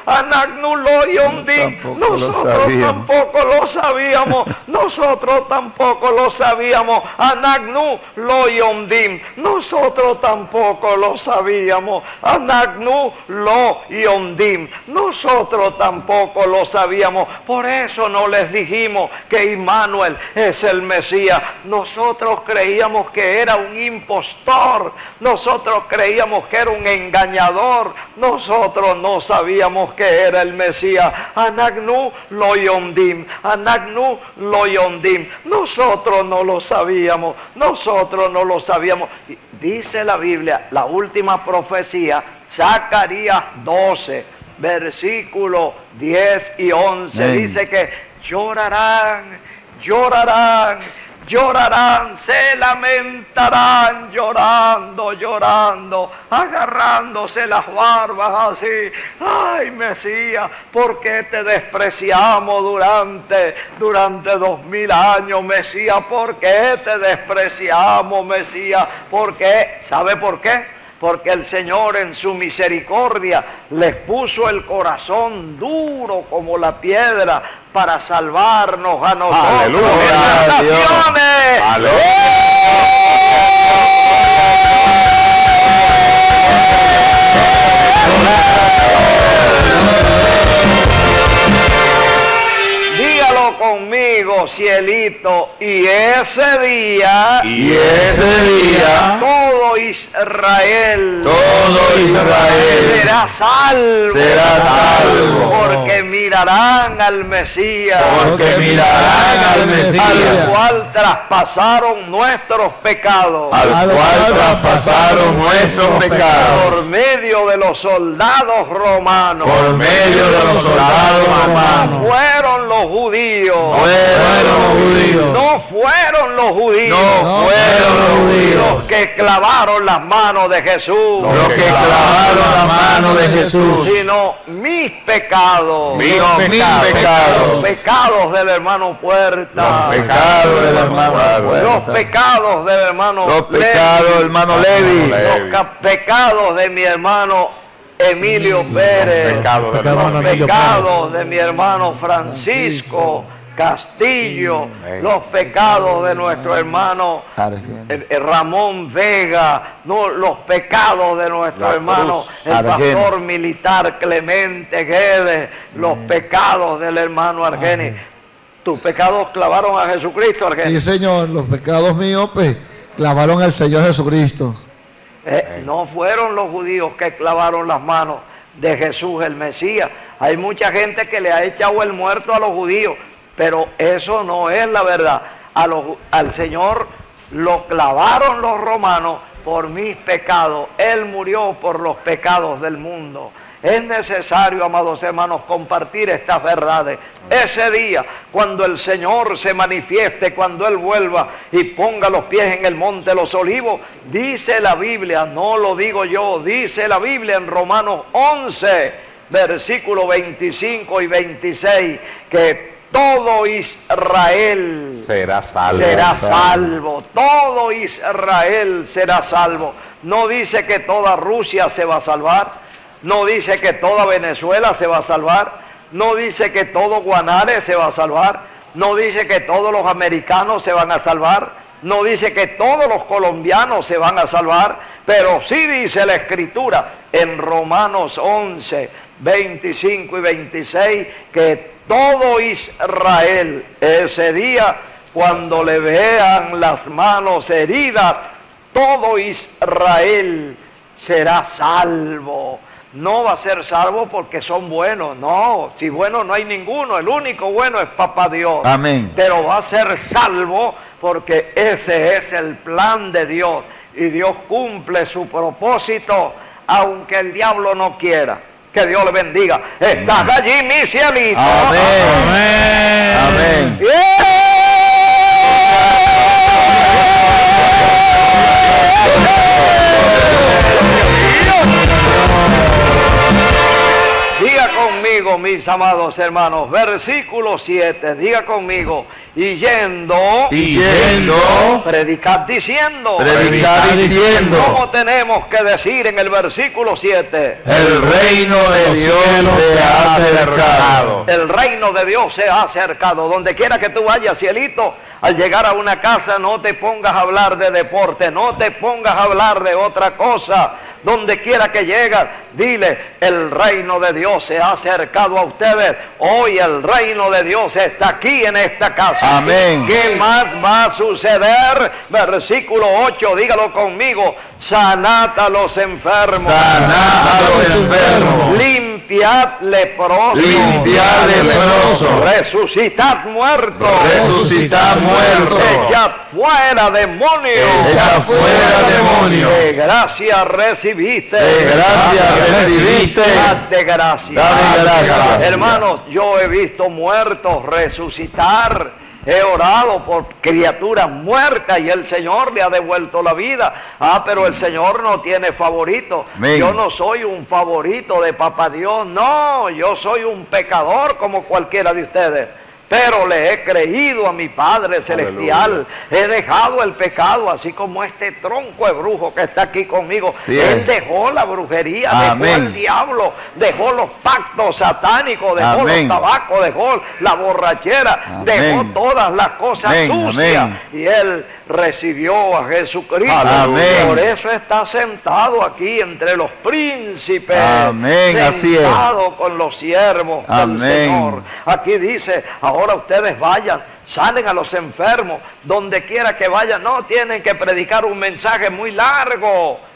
Nosotros tampoco lo sabíamos. Nosotros tampoco lo sabíamos. Anagnu lo yondim. Nosotros tampoco lo sabíamos. Anagnu lo yondim. Nosotros tampoco lo sabíamos. Por eso no les dijimos que Immanuel es el Mesías. Nosotros creíamos que era un impostor. Nosotros creíamos que era un engañador. Nosotros no sabíamos que era el Mesías. Anagnu lo yondim. Anagnu lo yondim. Nosotros no lo sabíamos. Nosotros no lo sabíamos. Dice la Biblia, la última profecía, Zacarías 12, versículos 10 y 11, dice que llorarán, llorarán, llorarán, se lamentarán, llorando, llorando, agarrándose las barbas así. Ay, Mesías, ¿por qué te despreciamos durante 2000 años, Mesías? ¿Por qué te despreciamos, Mesías? ¿Por qué? ¿Sabe por qué? Porque el Señor en su misericordia les puso el corazón duro como la piedra para salvarnos a nosotros. ¡Aleluya! ¡En las naciones! Dígalo conmigo, cielito, y ese día, todo todo Israel verá será salvo. Será salvo. Porque mirarán al Mesías. Porque mirarán al Mesías. Al cual traspasaron nuestros pecados. Al cual traspasaron nuestros pecados. Por medio de los soldados romanos. Por medio de los soldados romanos. Fueron los judíos. Fueron los judíos. No fueron los judíos. No fueron los judíos. Los que clavaron las manos de Jesús. Los que clavaron la mano de Jesús. Sino mis pecados. Mis Los pecados. pecados del hermano Puerta. Los pecados del hermano Los Puerta. pecados del hermano Los pecados del hermano Levi. Los pecados de mi hermano Emilio Pérez. Pecados del hermano Los Emilio pecados de mi hermano Francisco Castillo. Amén. Los pecados de nuestro hermano Ramón Vega. No, los pecados de nuestro La hermano cruz. el Argeni. pastor militar Clemente Guedes. Los pecados del hermano Argeni. Tus pecados clavaron a Jesucristo, Argeni. Sí, Señor, los pecados míos, pues, clavaron al Señor Jesucristo. No fueron los judíos que clavaron las manos de Jesús el Mesías. Hay mucha gente que le ha echado el muerto a los judíos, pero eso no es la verdad. Al Señor lo clavaron los romanos por mis pecados. Él murió por los pecados del mundo. Es necesario, amados hermanos, compartir estas verdades. Ese día, cuando el Señor se manifieste, cuando Él vuelva y ponga los pies en el monte de los olivos, dice la Biblia, no lo digo yo, dice la Biblia en Romanos 11, versículos 25 y 26, que todo Israel Será salvo. será salvo. Todo Israel será salvo. No dice que toda Rusia se va a salvar. No dice que toda Venezuela se va a salvar. No dice que todo Guanare se va a salvar. No dice que todos los americanos se van a salvar. No dice que todos los colombianos se van a salvar. Pero sí dice la Escritura en Romanos 11, 25 y 26 que todo Israel ese día, cuando le vean las manos heridas, todo Israel será salvo. No va a ser salvo porque son buenos, no, si bueno no hay ninguno, el único bueno es Papá Dios. Amén. Pero va a ser salvo porque ese es el plan de Dios y Dios cumple su propósito aunque el diablo no quiera. Que Dios le bendiga. Estás allí, mi cielito. Amén. Amén. Diga conmigo, mis amados hermanos, versículo 7, diga conmigo, y yendo, predicad diciendo, ¿cómo tenemos que decir en el versículo 7? El reino de Dios se ha acercado. El reino de Dios se ha acercado. Donde quiera que tú vayas, cielito, al llegar a una casa no te pongas a hablar de deporte, no te pongas a hablar de otra cosa. Donde quiera que llegas, dile, el reino de Dios se ha acercado a ustedes. Hoy el reino de Dios está aquí en esta casa. Amén. ¿Qué más va a suceder? Versículo 8, dígalo conmigo. Sanad a los enfermos. Sanad a los enfermos. Limpiad leprosos. Limpiad leprosos. Resucitad muertos. Resucitad muertos. Echad fuera demonios. Echad fuera demonios. De gracia recibiste. De gracia recibiste. Date gracia. Date gracias. Hermanos, yo he visto muertos resucitar. He orado por criaturas muertas y el Señor le ha devuelto la vida. Pero el Señor no tiene favorito. Amén. Yo no soy un favorito de Papá Dios. No, yo soy un pecador como cualquiera de ustedes. Pero le he creído a mi Padre Celestial. He dejado el pecado, así como este tronco de brujo que está aquí conmigo. Sí. Él dejó la brujería, Amén. dejó el diablo, dejó los pactos satánicos, dejó Amén. los tabacos, dejó la borrachera, Amén. dejó todas las cosas Amén. sucias. Amén. Y él recibió a Jesucristo. Amén. Por eso está sentado aquí entre los príncipes. Amén. Así es. Sentado con los siervos Amén. del Señor. Aquí dice, ahora ustedes vayan, salen a los enfermos, donde quiera que vayan, no tienen que predicar un mensaje muy largo.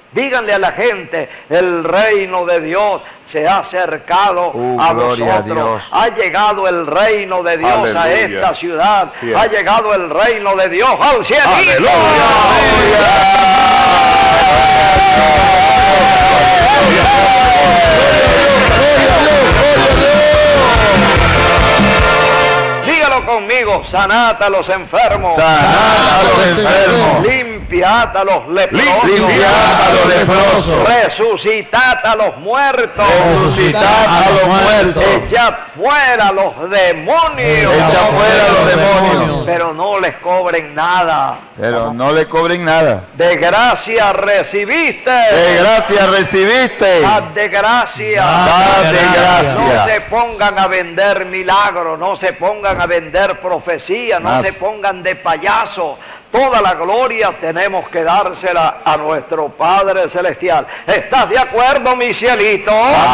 Díganle a la gente, el reino de Dios se ha acercado a gloria a vosotros. Dios. Ha llegado el reino de Dios a Aleluya. esta ciudad. Así es. Ha llegado el reino de Dios al cielo. Dígalo conmigo, sanad a los enfermos. Sanad a los enfermos. Limpiad a los leprosos. Limpiad a los leprosos. Resucitad a los muertos. Resucitad a los muertos. Echad fuera los demonios. Echa fuera a los demonios. Pero no les cobren nada. Pero no le cobren nada. De gracia recibiste. De gracia recibiste. Dad de gracia. Dad de gracia. No se pongan a vender milagros, no se pongan a vender profecía, no Más. se pongan de payaso. Toda la gloria tenemos que dársela a nuestro Padre Celestial. ¿Estás de acuerdo, mi cielito?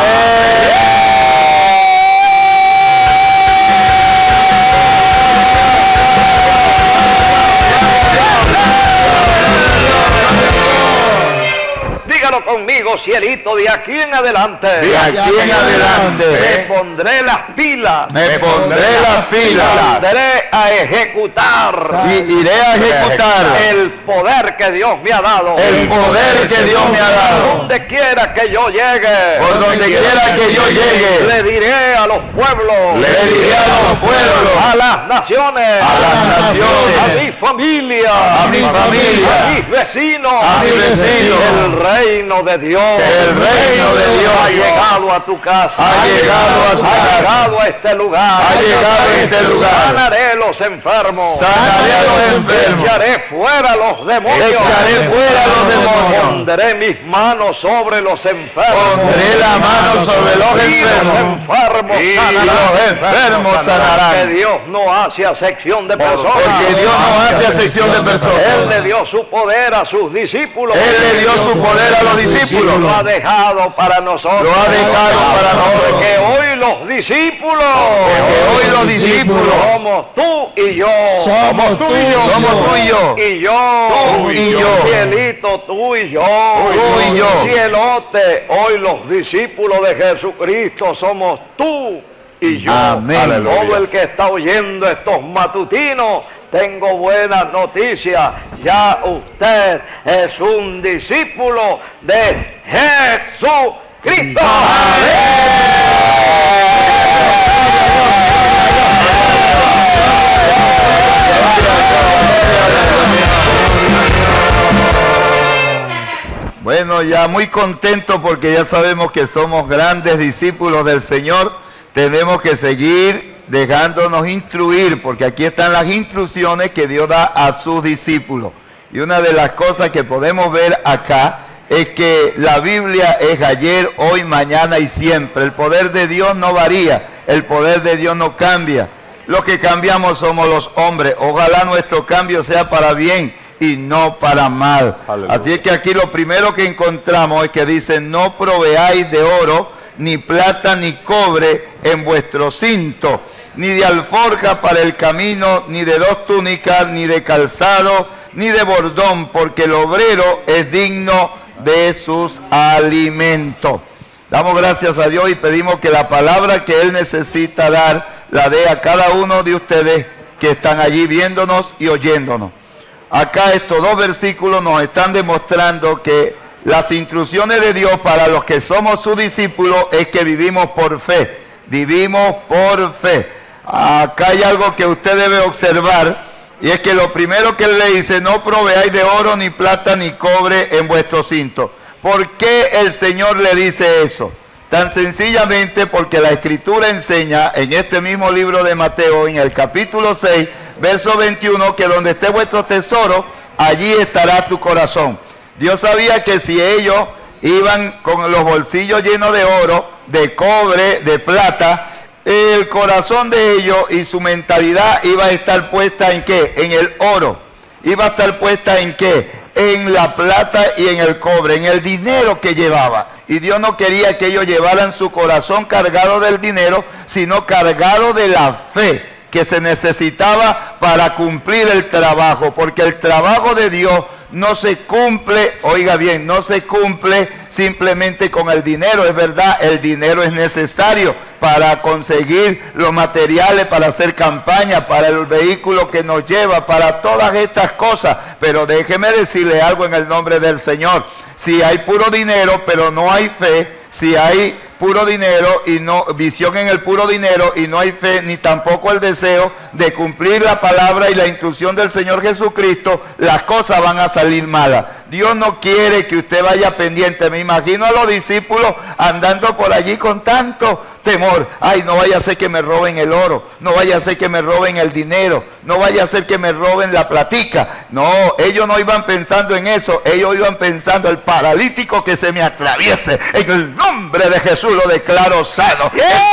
Dígalo conmigo, cielito, de aquí en adelante. De aquí en Me adelante pondré las pilas. me pondré las pilas Saldré a ejecutar y iré a ejecutar el poder que Dios me ha dado. el poder que Dios me ha dado. Donde quiera que yo llegue, Por donde quiera que yo llegue, le diré a los pueblos, le diré a los pueblos, a las naciones, a las naciones, a mi familia, a mi familia, a mis vecinos, a mis vecinos. el reino de Dios, El reino de Dios ha llegado a tu casa, ha llegado a tu ha casa, llegado a este lugar, ha llegado a este lugar. sanaré los enfermos, Sanaré a los enfermos. echaré fuera los demonios, Echaré fuera los demonios. pondré mis manos sobre los enfermos, Pondré la mano sobre los y los enfermos enfermos y sanarán. los enfermos Porque sanarán. Dios no hace acepción de personas, Porque Dios no hace acepción de Él personas. le dio su poder a sus discípulos. Él le dio su poder a los discípulos. Lo ha dejado para nosotros. Lo ha dejado para nosotros. Porque hoy los discípulos. Porque hoy los discípulos somos tú y yo. Somos tú y yo. Somos tú y yo. Y yo. Tú y yo. Cielito, tú y yo. Tú y yo. Cielote, hoy los discípulos de Jesucristo somos tú y yo. Amén. Aleluya. Todo el que está oyendo estos matutinos, tengo buenas noticias. Ya usted es un discípulo de Jesucristo. Bueno, ya muy contento porque ya sabemos que somos grandes discípulos del Señor. Tenemos que seguir dejándonos instruir, porque aquí están las instrucciones que Dios da a sus discípulos. Y una de las cosas que podemos ver acá es que la Biblia es ayer, hoy, mañana y siempre. El poder de Dios no varía, el poder de Dios no cambia. Lo que cambiamos somos los hombres. Ojalá nuestro cambio sea para bien y no para mal. Aleluya. Así es que aquí lo primero que encontramos es que dice: no proveáis de oro, ni plata, ni cobre en vuestro cinto, ni de alforja para el camino, ni de dos túnicas, ni de calzado, ni de bordón, porque el obrero es digno de sus alimentos. Damos gracias a Dios y pedimos que la palabra que Él necesita dar, la dé a cada uno de ustedes que están allí viéndonos y oyéndonos. Acá estos dos versículos nos están demostrando que las instrucciones de Dios para los que somos sus discípulos es que vivimos por fe. Vivimos por fe. Acá hay algo que usted debe observar, y es que lo primero que Él le dice: no proveáis de oro, ni plata, ni cobre en vuestro cinto. ¿Por qué el Señor le dice eso? Tan sencillamente porque la Escritura enseña en este mismo libro de Mateo, en el capítulo 6, verso 21, que donde esté vuestro tesoro, allí estará tu corazón. Dios sabía que si ellos iban con los bolsillos llenos de oro, de cobre, de plata, el corazón de ellos y su mentalidad iba a estar puesta ¿en qué? En el oro. Iba a estar puesta ¿en qué? En la plata y en el cobre, en el dinero que llevaba. Y Dios no quería que ellos llevaran su corazón cargado del dinero, sino cargado de la fe que se necesitaba para cumplir el trabajo, porque el trabajo de Dios no se cumple, oiga bien, no se cumple simplemente con el dinero. Es verdad, el dinero es necesario para conseguir los materiales, para hacer campaña, para el vehículo que nos lleva, para todas estas cosas. Pero déjeme decirle algo en el nombre del Señor. Si hay puro dinero, pero no hay fe, si hay puro dinero y no visión en el puro dinero y no hay fe ni tampoco el deseo de cumplir la palabra y la instrucción del Señor Jesucristo, las cosas van a salir malas. Dios no quiere que usted vaya pendiente. Me imagino a los discípulos andando por allí con tanto temor. Ay, no vaya a ser que me roben el oro, no vaya a ser que me roben el dinero, no vaya a ser que me roben la platica. No, ellos no iban pensando en eso, ellos iban pensando: el paralítico que se me atraviese, en el nombre de Jesús lo declaro sano.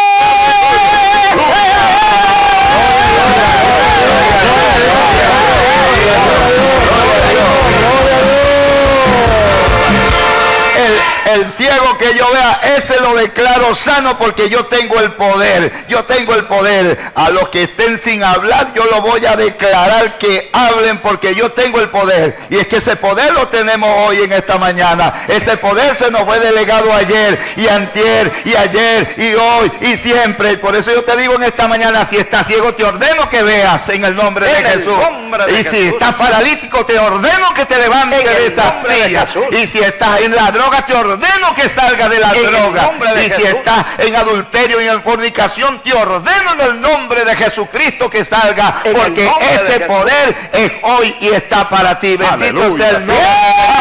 El ciego que yo vea, ese lo declaro sano, porque yo tengo el poder. Yo tengo el poder. A los que estén sin hablar, yo lo voy a declarar que hablen, porque yo tengo el poder. Y es que ese poder lo tenemos hoy en esta mañana. Ese poder se nos fue delegado ayer y antier y ayer y hoy y siempre. Y por eso yo te digo en esta mañana: si estás ciego, te ordeno que veas en el nombre de Jesús. Y si estás paralítico, te ordeno que te levantes de esa silla. Y si estás en la droga, te ordeno que salga de la droga. Y si estás en adulterio y en fornicación, te ordeno en el nombre de Jesucristo que salga, porque ese poder es hoy y está para ti. Bendito sea el nombre.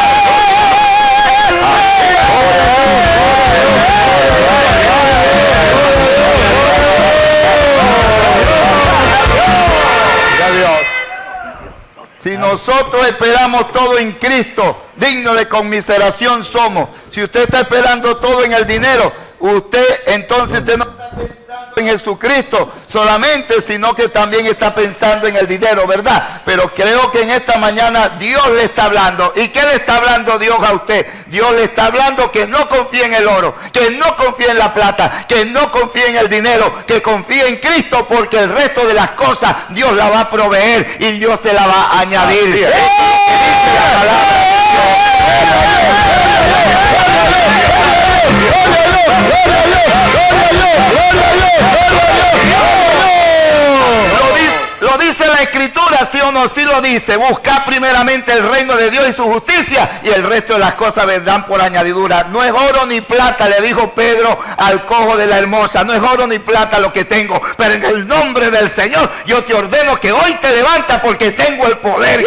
Si nosotros esperamos todo en Cristo, digno de conmiseración somos. Si usted está esperando todo en el dinero, entonces usted no está pensando en Jesucristo solamente, sino que también está pensando en el dinero, ¿verdad? Pero creo que en esta mañana Dios le está hablando. ¿Y qué le está hablando Dios a usted? Dios le está hablando que no confíe en el oro, que no confíe en la plata, que no confíe en el dinero, que confíe en Cristo, porque el resto de las cosas Dios la va a proveer y Dios se la va a añadir. Lo dice la Escritura, ¿sí o no? Sí lo dice. Buscad primeramente el reino de Dios y su justicia, y el resto de las cosas vendrán por añadidura. No es oro ni plata, le dijo Pedro al cojo de la hermosa, no es oro ni plata lo que tengo, pero en el nombre del Señor yo te ordeno que hoy te levantas, porque tengo el poder.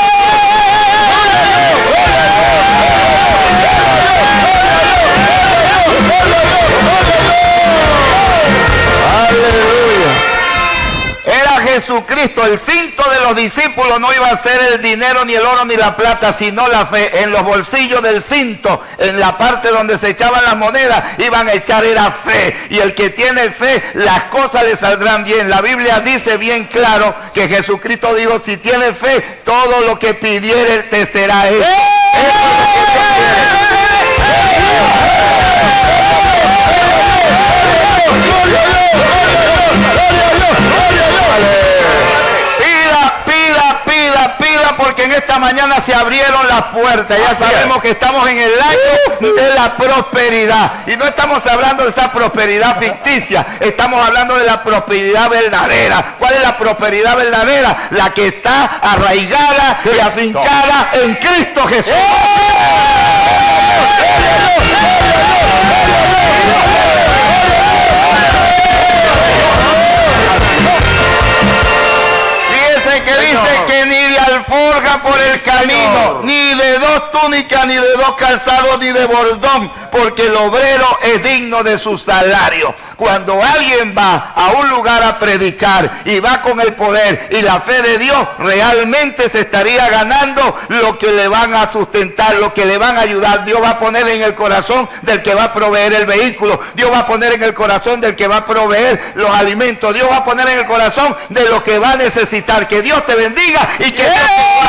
Aleluya. Era Jesucristo. El cinto de los discípulos no iba a ser el dinero, ni el oro, ni la plata, sino la fe. En los bolsillos del cinto, en la parte donde se echaban las monedas, iban a echar era fe. Y el que tiene fe, las cosas le saldrán bien. La Biblia dice bien claro que Jesucristo dijo: si tienes fe, todo lo que pidieres te será hecho. Eso es lo que Dios quiere. Pida, porque en esta mañana se abrieron las puertas. Ya sabemos que estamos en el año de la prosperidad. Y no estamos hablando de esa prosperidad ficticia, estamos hablando de la prosperidad verdadera. ¿Cuál es la prosperidad verdadera? La que está arraigada y afincada en Cristo Jesús. Que dice que ni de alforja por el camino, ni de dos túnicas, ni de dos calzados, ni de bordón, porque el obrero es digno de su salario. Cuando alguien va a un lugar a predicar y va con el poder y la fe de Dios, realmente se estaría ganando lo que le van a sustentar, lo que le van a ayudar. Dios va a poner en el corazón del que va a proveer el vehículo, Dios va a poner en el corazón del que va a proveer los alimentos, Dios va a poner en el corazón de lo que va a necesitar. Que Dios te bendiga y que Dios te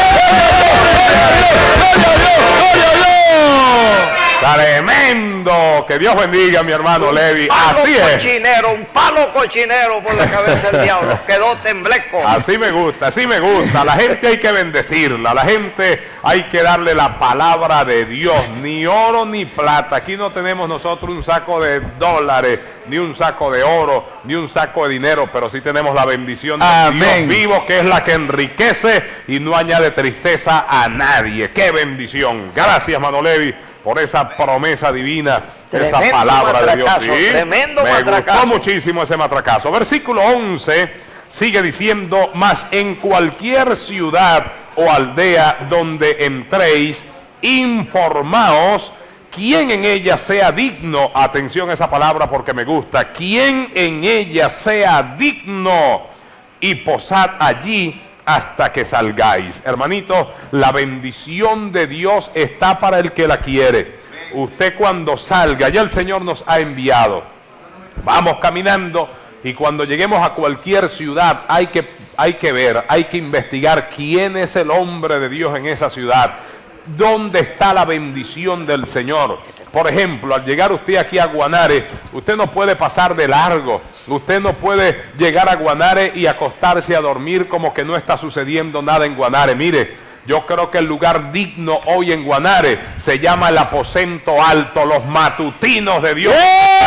Tremendo. Oh, que Dios bendiga a mi hermano Levi. Así es. Cochinero, un palo cochinero por la cabeza del diablo. Quedó tembleco. Así me gusta, así me gusta. La gente hay que bendecirla, la gente hay que darle la palabra de Dios. Ni oro ni plata. Aquí no tenemos nosotros un saco de dólares, ni un saco de oro, ni un saco de dinero, pero sí tenemos la bendición de Amén. Dios vivo, que es la que enriquece y no añade tristeza a nadie. ¡Qué bendición! Gracias, Mano Levi, por esa promesa divina, esa Tremendo palabra de Dios. matracazo, tremendo me matracazo. gustó muchísimo ese matracazo. Versículo 11 sigue diciendo: mas en cualquier ciudad o aldea donde entréis, informaos quién en ella sea digno. Atención a esa palabra porque me gusta. Quién en ella sea digno, y posad allí hasta que salgáis. Hermanito, la bendición de Dios está para el que la quiere. Usted cuando salga, ya el Señor nos ha enviado. Vamos caminando y cuando lleguemos a cualquier ciudad hay que ver, hay que investigar quién es el hombre de Dios en esa ciudad. ¿Dónde está la bendición del Señor? Por ejemplo, al llegar usted aquí a Guanare, usted no puede pasar de largo. Usted no puede llegar a Guanare y acostarse a dormir como que no está sucediendo nada en Guanare. Mire, yo creo que el lugar digno hoy en Guanare se llama el aposento alto, los matutinos de Dios.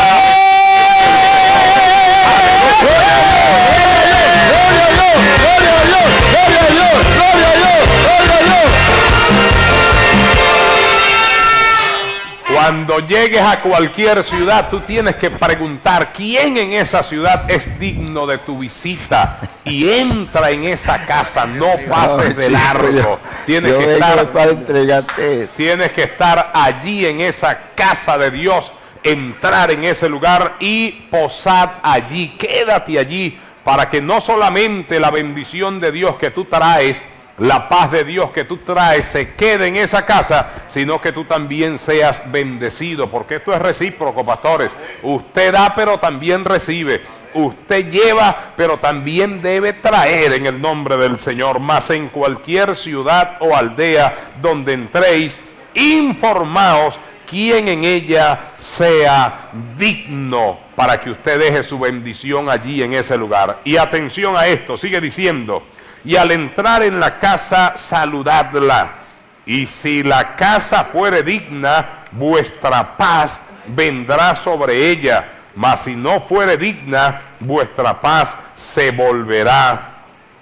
Cuando llegues a cualquier ciudad, tú tienes que preguntar quién en esa ciudad es digno de tu visita y entra en esa casa, no pases de largo. Tienes que estar para entregarte. Tienes que estar allí en esa casa de Dios, entrar en ese lugar y posar allí, quédate allí, para que no solamente la bendición de Dios que tú traes, la paz de Dios que tú traes se quede en esa casa, sino que tú también seas bendecido, porque esto es recíproco, pastores. Usted da, pero también recibe. Usted lleva, pero también debe traer en el nombre del Señor. Mas en cualquier ciudad o aldea donde entréis, informaos quién en ella sea digno, para que usted deje su bendición allí en ese lugar. Y atención a esto, sigue diciendo: y al entrar en la casa, saludadla. Y si la casa fuere digna, vuestra paz vendrá sobre ella. Mas si no fuere digna, vuestra paz se volverá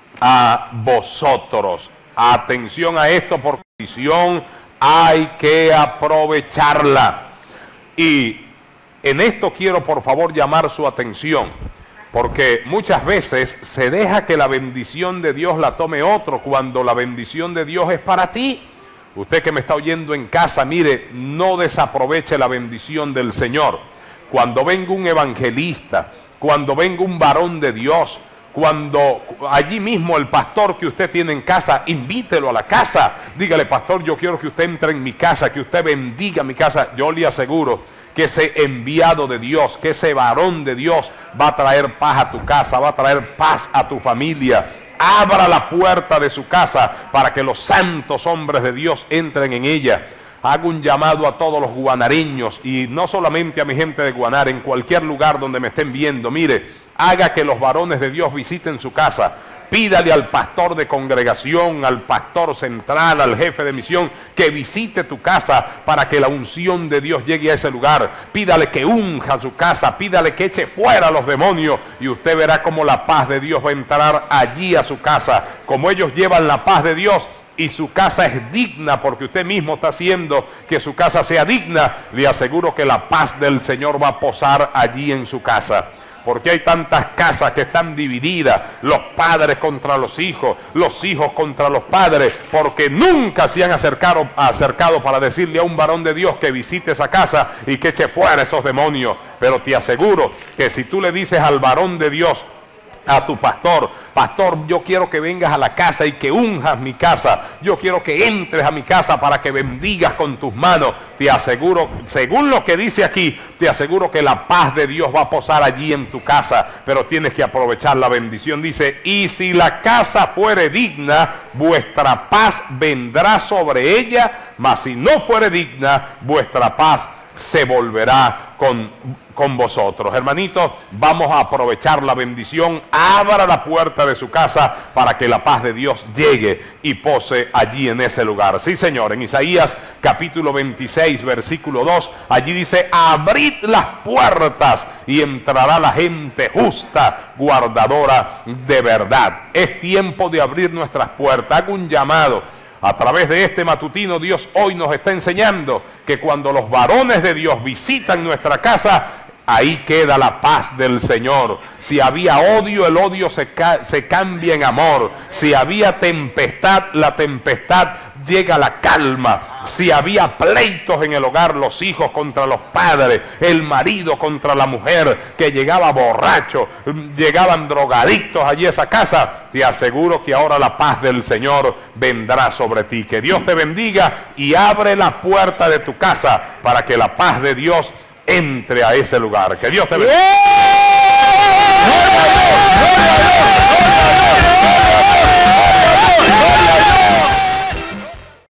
a vosotros. Atención a esto, porque la bendición hay que aprovecharla. Y en esto quiero por favor llamar su atención, porque muchas veces se deja que la bendición de Dios la tome otro, cuando la bendición de Dios es para ti. Usted que me está oyendo en casa, mire, no desaproveche la bendición del Señor. Cuando venga un evangelista, cuando venga un varón de Dios, cuando allí mismo el pastor que usted tiene en casa, invítelo a la casa. Dígale: pastor, yo quiero que usted entre en mi casa, que usted bendiga mi casa. Yo le aseguro que ese enviado de Dios, que ese varón de Dios va a traer paz a tu casa, va a traer paz a tu familia. Abra la puerta de su casa para que los santos hombres de Dios entren en ella. Hago un llamado a todos los guanareños, y no solamente a mi gente de Guanare, en cualquier lugar donde me estén viendo. Mire, haga que los varones de Dios visiten su casa. Pídale al pastor de congregación, al pastor central, al jefe de misión, que visite tu casa para que la unción de Dios llegue a ese lugar. Pídale que unja su casa, pídale que eche fuera a los demonios, y usted verá cómo la paz de Dios va a entrar allí a su casa. Como ellos llevan la paz de Dios y su casa es digna, porque usted mismo está haciendo que su casa sea digna, le aseguro que la paz del Señor va a posar allí en su casa. Porque hay tantas casas que están divididas, los padres contra los hijos contra los padres, porque nunca se han acercado para decirle a un varón de Dios que visite esa casa y que eche fuera esos demonios. Pero te aseguro que si tú le dices al varón de Dios, a tu pastor: pastor, yo quiero que vengas a la casa y que unjas mi casa, yo quiero que entres a mi casa para que bendigas con tus manos, te aseguro, según lo que dice aquí, te aseguro que la paz de Dios va a posar allí en tu casa. Pero tienes que aprovechar la bendición. Dice: y si la casa fuere digna, vuestra paz vendrá sobre ella, mas si no fuere digna, vuestra paz se volverá con vosotros. Hermanitos, vamos a aprovechar la bendición. Abra la puerta de su casa para que la paz de Dios llegue y pose allí en ese lugar. Sí, Señor, en Isaías capítulo 26, versículo 2, allí dice: abrid las puertas y entrará la gente justa, guardadora de verdad. Es tiempo de abrir nuestras puertas. Hago un llamado. A través de este matutino, Dios hoy nos está enseñando que cuando los varones de Dios visitan nuestra casa, ahí queda la paz del Señor. Si había odio, el odio se cambia en amor. Si había tempestad, la tempestad llega a la calma. Si había pleitos en el hogar, los hijos contra los padres, el marido contra la mujer, que llegaba borracho, llegaban drogadictos allí a esa casa, te aseguro que ahora la paz del Señor vendrá sobre ti. Que Dios te bendiga y abre la puerta de tu casa para que la paz de Dios entre a ese lugar. Que Dios te bendiga.